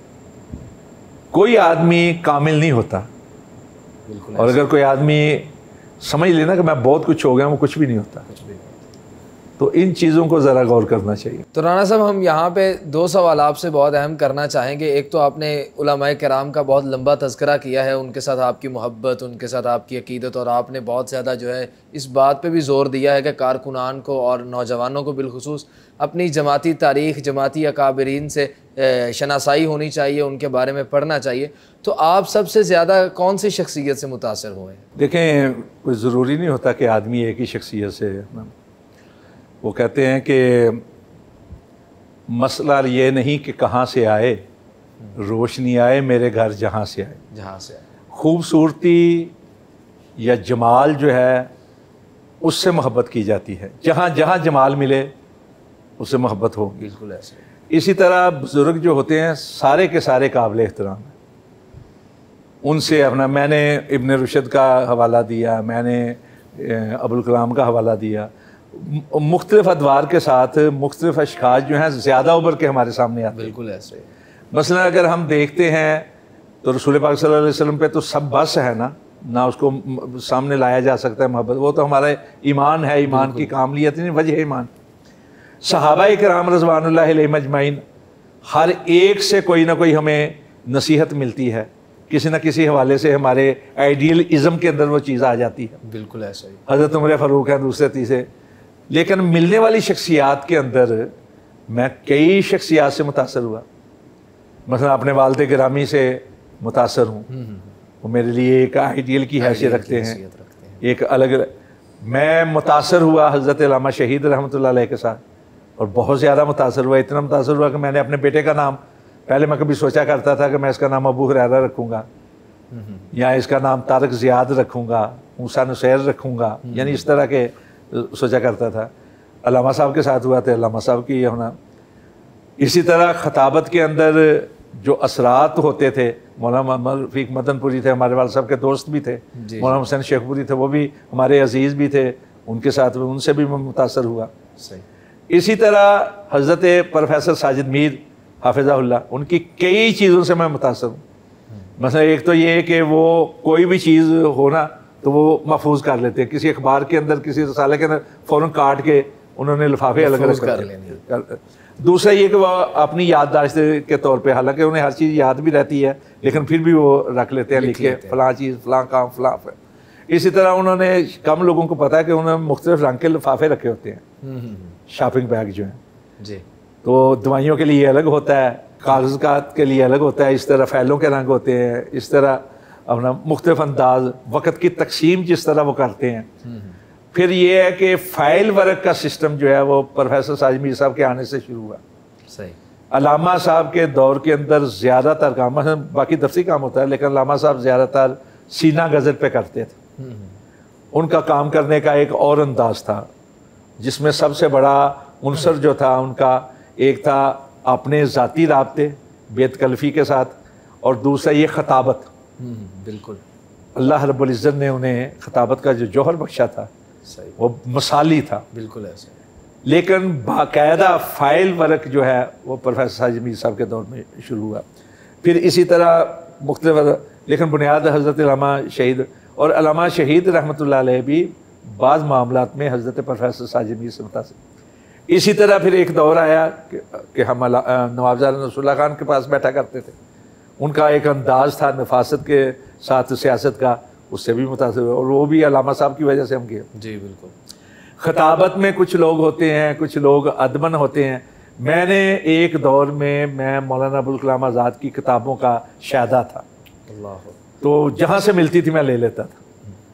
कोई आदमी कामिल नहीं होता, और अगर कोई आदमी समझ लेना कि मैं बहुत कुछ हो गया, वो कुछ भी नहीं होता। कुछ भी नहीं। तो इन चीज़ों को ज़रा गौर करना चाहिए। तो राना साहब, हम यहाँ पे दो सवाल आपसे बहुत अहम करना चाहेंगे। एक तो आपने उलमाए किराम का बहुत लंबा तज़किरा किया है, उनके साथ आपकी मोहब्बत, उनके साथ आपकी अकीदत, और आपने बहुत ज़्यादा जो है इस बात पे भी ज़ोर दिया है कि कारकुनान को और नौजवानों को बिलखुसूस अपनी जमाती तारीख़, जमाती अकाबरीन से शनासाई होनी चाहिए, उनके बारे में पढ़ना चाहिए। तो आप सबसे ज़्यादा कौन सी शख्सियत से मुतासर हुए? देखें, कोई ज़रूरी नहीं होता कि आदमी एक ही शख्सियत से। वो कहते हैं कि मसला ये नहीं कि कहाँ से आए, रोशनी आए मेरे घर जहाँ से आए। जहाँ से आए खूबसूरती या जमाल जो है उससे मोहब्बत की जाती है। जहाँ जहाँ जमाल मिले उससे मोहब्बत होगी। बिल्कुल ऐसे। इसी तरह बुज़ुर्ग जो होते हैं सारे के सारे काबिल एहतराम हैं। उनसे अपना, मैंने इब्न रुशद का हवाला दिया, मैंने अबुल कलाम का हवाला दिया, मुख्तलिफ अदवार के साथ मुख्तलिफ अशखास जो हैं ज़्यादा उभर के हमारे सामने आते हैं। बिल्कुल ऐसे। मसलन अगर हम देखते हैं तो रसूल पाक सल्लल्लाहु अलैहि वसल्लम पे तो सब बस है ना, ना उसको सामने लाया जा सकता है मोहब्बत। वो तो हमारा ईमान है, ईमान की कामलियत नहीं, वजह ईमान। सहाबा-ए-किराम रज़वानुल्लाहि अलैहिम अजमाइन, हर एक से कोई ना कोई हमें नसीहत मिलती है, किसी न किसी हवाले से हमारे आइडियलिज्म के अंदर वो चीज़ आ जाती है। बिल्कुल ऐसा ही। हज़रत उमर फ़ारूक हैं दूसरे तीसरे, लेकिन मिलने वाली शख्सियात के अंदर मैं कई शख्सियात से मुतासर हुआ। मसलन अपने वालिद गिरामी से मुतासर हूँ, वो मेरे लिए एक आइडियल की हैसियत रखते हैं, एक अलग। मैं मुतासर हुआ हज़रत अल्लामा शहीद रहमतुल्लाह अलैह के साथ, और बहुत ज़्यादा मुतासर हुआ। इतना मुतासर हुआ कि मैंने अपने बेटे का नाम, पहले मैं कभी सोचा करता था कि मैं इसका नाम अबू हुरैरा रखूँगा, या इसका नाम तारक ज़ियाद रखूँगा, मूसा नुसैर रखूँगा, यानी इस तरह के सोचा करता था। अल्लामा साहब के साथ हुआ तो अल्लामा साहब की ये होना। इसी तरह खताबत के अंदर जो असरात होते थे, मौलाना मोहम्मद रफ़ीक मदनपुरी थे, हमारे वाल साहब के दोस्त भी थे, मौलाना हुसैन शेखपुरी थे, वो भी हमारे अजीज़ भी थे, उनके साथ उनसे भी मैं मुतासर हुआ। सही। इसी तरह हज़रत प्रोफेसर साजिद मीर हाफिज़हुल्लाह, उनकी कई चीज़ों से मैं मुतासर हूँ। मसला एक तो ये है कि वो कोई भी चीज़ हो ना तो वो महफूज कर लेते हैं, किसी अखबार के अंदर, किसी रसाले के अंदर फ़ौरन काट के उन्होंने लिफाफे अलग अलग कर लेने। दूसरा ये कि वह अपनी याददाश्त के तौर पे, हालांकि उन्हें हर चीज़ याद भी रहती है, लेकिन फिर भी वो रख लेते हैं लिख के, फ़लाँ चीज़ फ़लाँ काम फ़लाँ। इसी तरह उन्होंने, कम लोगों को पता है कि उन्होंने मुख्तलिफ रंग के लिफाफे रखे होते हैं, शॉपिंग बैग जो हैं जी। तो दवाइयों के लिए अलग होता है, कागज़ात के लिए अलग होता है, इस तरह फैलों के रंग होते हैं, इस तरह अपना मुख्तलिफ अंदाज, वक़्त की तकसीम जिस तरह वो करते हैं। फिर ये है कि फ़ाइल वर्क का सिस्टम जो है वो प्रोफेसर साजिद मीर साहब के आने से शुरू हुआ। सही। अल्लामा साहब के दौर के अंदर ज़्यादातर काम, बाकी दफ्तरी काम होता है, लेकिन अल्लामा साहब ज़्यादातर सीना गज़ल पे करते थे। उनका काम करने का एक और अंदाज था, जिसमें सबसे बड़ा उनसर जो था उनका, एक था अपने ज़ाती राब्ते बेतकल्फ़ी के साथ, और दूसरा ये ख़ताबत। बिल्कुल। अल्लाह रब्बुल इज़्ज़त ने उन्हें ख़ताबत का जो जौहर बख्शा था, सही, वो मिसाली था। बिल्कुल ऐसा। लेकिन बाकायदा फ़ाइल वर्क जो है वो प्रोफेसर साजिद मीर साहब के दौर में शुरू हुआ। फिर इसी तरह मुख्तलिफ, लेकिन बुनियाद हज़रत अल्लामा शहीद, और अल्लामा शहीद रहमतुल्लाह अलैह भी बाज़ मामलात में हज़रत प्रोफेसर साजिद मीर से मुतासिर। इसी तरह फिर एक दौर आया कि, कि हम नवाब नसरुल्लाह खान के पास बैठा करते थे, उनका एक अंदाज़ था नफासत के साथ सियासत का, उससे भी मुतासिर हुआ, और वो भी अल्लामा साहब की वजह से हम गए। जी बिल्कुल। खताबत में कुछ लोग होते हैं, कुछ लोग अदमन होते हैं। मैंने एक दौर में, मैं मौलाना अबुल कलाम आज़ाद की किताबों का शायदा था, अल्लाह, तो जहाँ से मिलती थी मैं ले लेता था।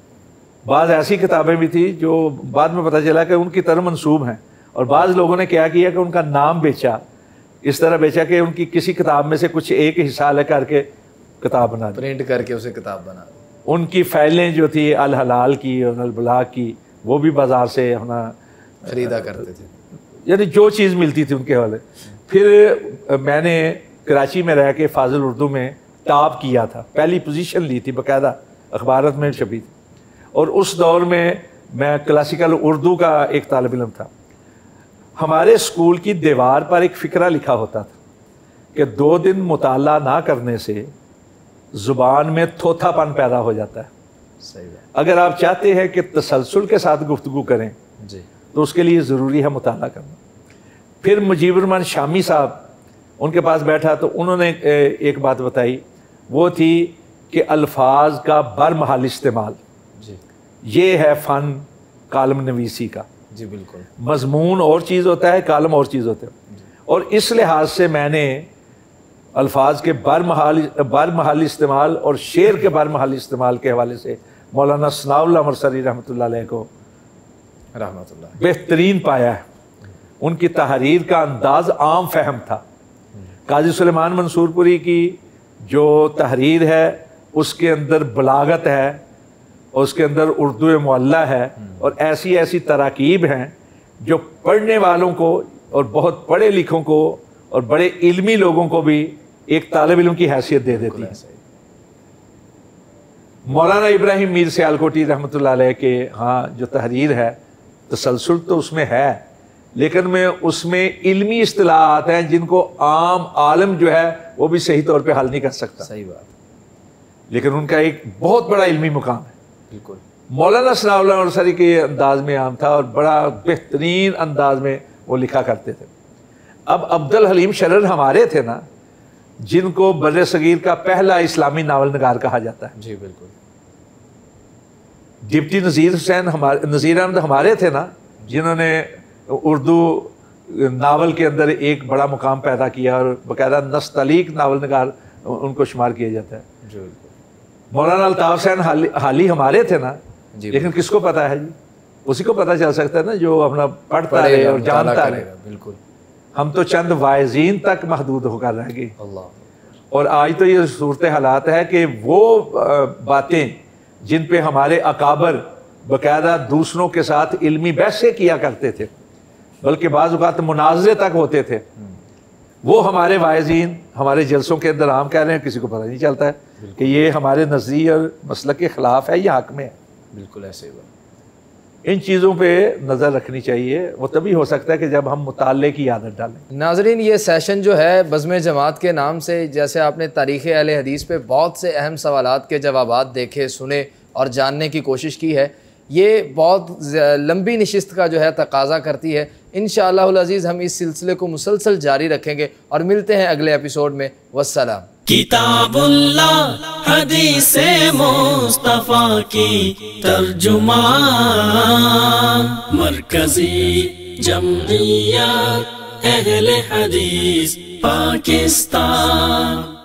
बाज़ ऐसी किताबें भी थी जो बाद में पता चला कि उनकी तरह मंसूब हैं, और बाज़ लोगों ने क्या किया कि उनका नाम बेचा, इस तरह बेचा कि उनकी किसी किताब में से कुछ एक हिस्सा अलग करके किताब बना दी, प्रिंट करके उसे किताब बना दी। उनकी फाइलें जो थी अल हलाल की और अल बलाग की, वो भी बाज़ार से अपना ख़रीदा करते थे, यानी जो चीज़ मिलती थी उनके वाले। फिर मैंने कराची में रह के फाजिल उर्दू में टॉप किया था, पहली पोजीशन ली थी, बाकायदा अखबारत में छपी थी, और उस दौर में मैं क्लासिकल उर्दू का एक तालिब इल्म था। हमारे स्कूल की दीवार पर एक फ़िक्रा लिखा होता था कि दो दिन मुताला ना करने से ज़ुबान में थोथापन पैदा हो जाता है। सही बात। अगर आप चाहते हैं कि तसलसल के साथ गुफ्तगू करें जी, तो उसके लिए ज़रूरी है मुताला करना। फिर मुजीबुर रहमान शामी साहब, उनके पास बैठा तो उन्होंने एक बात बताई, वो थी कि अल्फाज का बरमहल इस्तेमाल, जी ये है फ़न कालम नवीसी का। जी बिल्कुल। मजमून और चीज़ होता है, कालम और चीज़ होता है, और इस लिहाज से मैंने अल्फाज के बरमहल बरमहल इस्तेमाल और शेर के बरमहल इस्तेमाल के हवाले से मौलाना सनाउल्लाह मरसरी रहमतुल्लाह अलैह को रहमतुल्लाह बेहतरीन पाया है। उनकी तहरीर का अंदाज आम फहम था। काजी सुलेमान मंसूरपुरी की जो तहरीर है उसके अंदर बलागत है, और उसके अंदर उर्दू मुअल्ला है, और ऐसी ऐसी तराकीब हैं जो पढ़ने वालों को और बहुत पढ़े लिखों को और बड़े इल्मी लोगों को भी एक तालिब इल्म की हैसियत दे देती है। मौलाना इब्राहिम मीर सियालकोटी रहमतुल्लाह अलैह के हाँ जो तहरीर है, तसलसल तो उसमें है, लेकिन में उसमें इल्मी इस्तिलाहात हैं जिनको आम आलम जो है वो भी सही तौर पे हल नहीं कर सकता। सही बात। लेकिन उनका एक बहुत बड़ा इल्मी मुकाम है। बिल्कुल। मौलाना सनाउल्लाह मरसरी के अंदाज में आम था, और बड़ा बेहतरीन अंदाज में वो लिखा करते थे। अब अब्दुल हलीम शरर हमारे थे ना, जिनको बर्रे सगीर का पहला इस्लामी नावल नगार कहा जाता है। जी बिल्कुल। डिप्टी नज़ीर हुसैन हमारे, नज़ीर अहमद हमारे थे ना, जिन्होंने उर्दू नावल के अंदर एक बड़ा मुकाम पैदा किया और बाकायदा नस्तलीक नावल नगार उनको शुमार किया जाता है। जी। मौलाना अल्ताफ़ हुसैन हाली, हाली हमारे थे ना, जी, लेकिन किसको पता है जी? उसी को पता चल सकता है ना जो अपना पढ़ता रहे और जानता रहे। बिल्कुल। हम तो चंद वाइजीन तक महदूद होकर रह गए। अल्लाह। और आज तो ये सूरत हालात है कि वो बातें जिन पे हमारे अकाबर बाकायदा दूसरों के साथ इल्मी बहसें किया करते थे, बल्कि बाज़ औक़ात मुनाज़रे तक होते थे, वो हमारे वाइज़ीन हमारे जलसों के अंदर आम कह रहे हैं, किसी को पता नहीं चलता है कि ये हमारे नज़रिए और मसलक के ख़िलाफ़ है या हक़ में है। बिल्कुल ऐसे ही। इन चीज़ों पे नज़र रखनी चाहिए। वो तभी हो सकता है कि जब हम मुताले की आदत डालें। नाज़रीन, ये सेशन जो है बज़्म जमात के नाम से, जैसे आपने तारीख़ अहले हदीस पे बहुत से अहम सवालात के जवाबात देखे, सुने और जानने की कोशिश की है, ये बहुत लंबी नशिस्त का जो है तकाज़ा करती है। इंशाअल्लाहुल अज़ीज़ हम इस सिलसिले को मुसलसल जारी रखेंगे और मिलते हैं अगले एपिसोड में। वस्सलाम। किताबुल्लाह हदीसे मुस्तफा की तर्जुमा, मरकजी जमइयत अहले हदीस पाकिस्तान।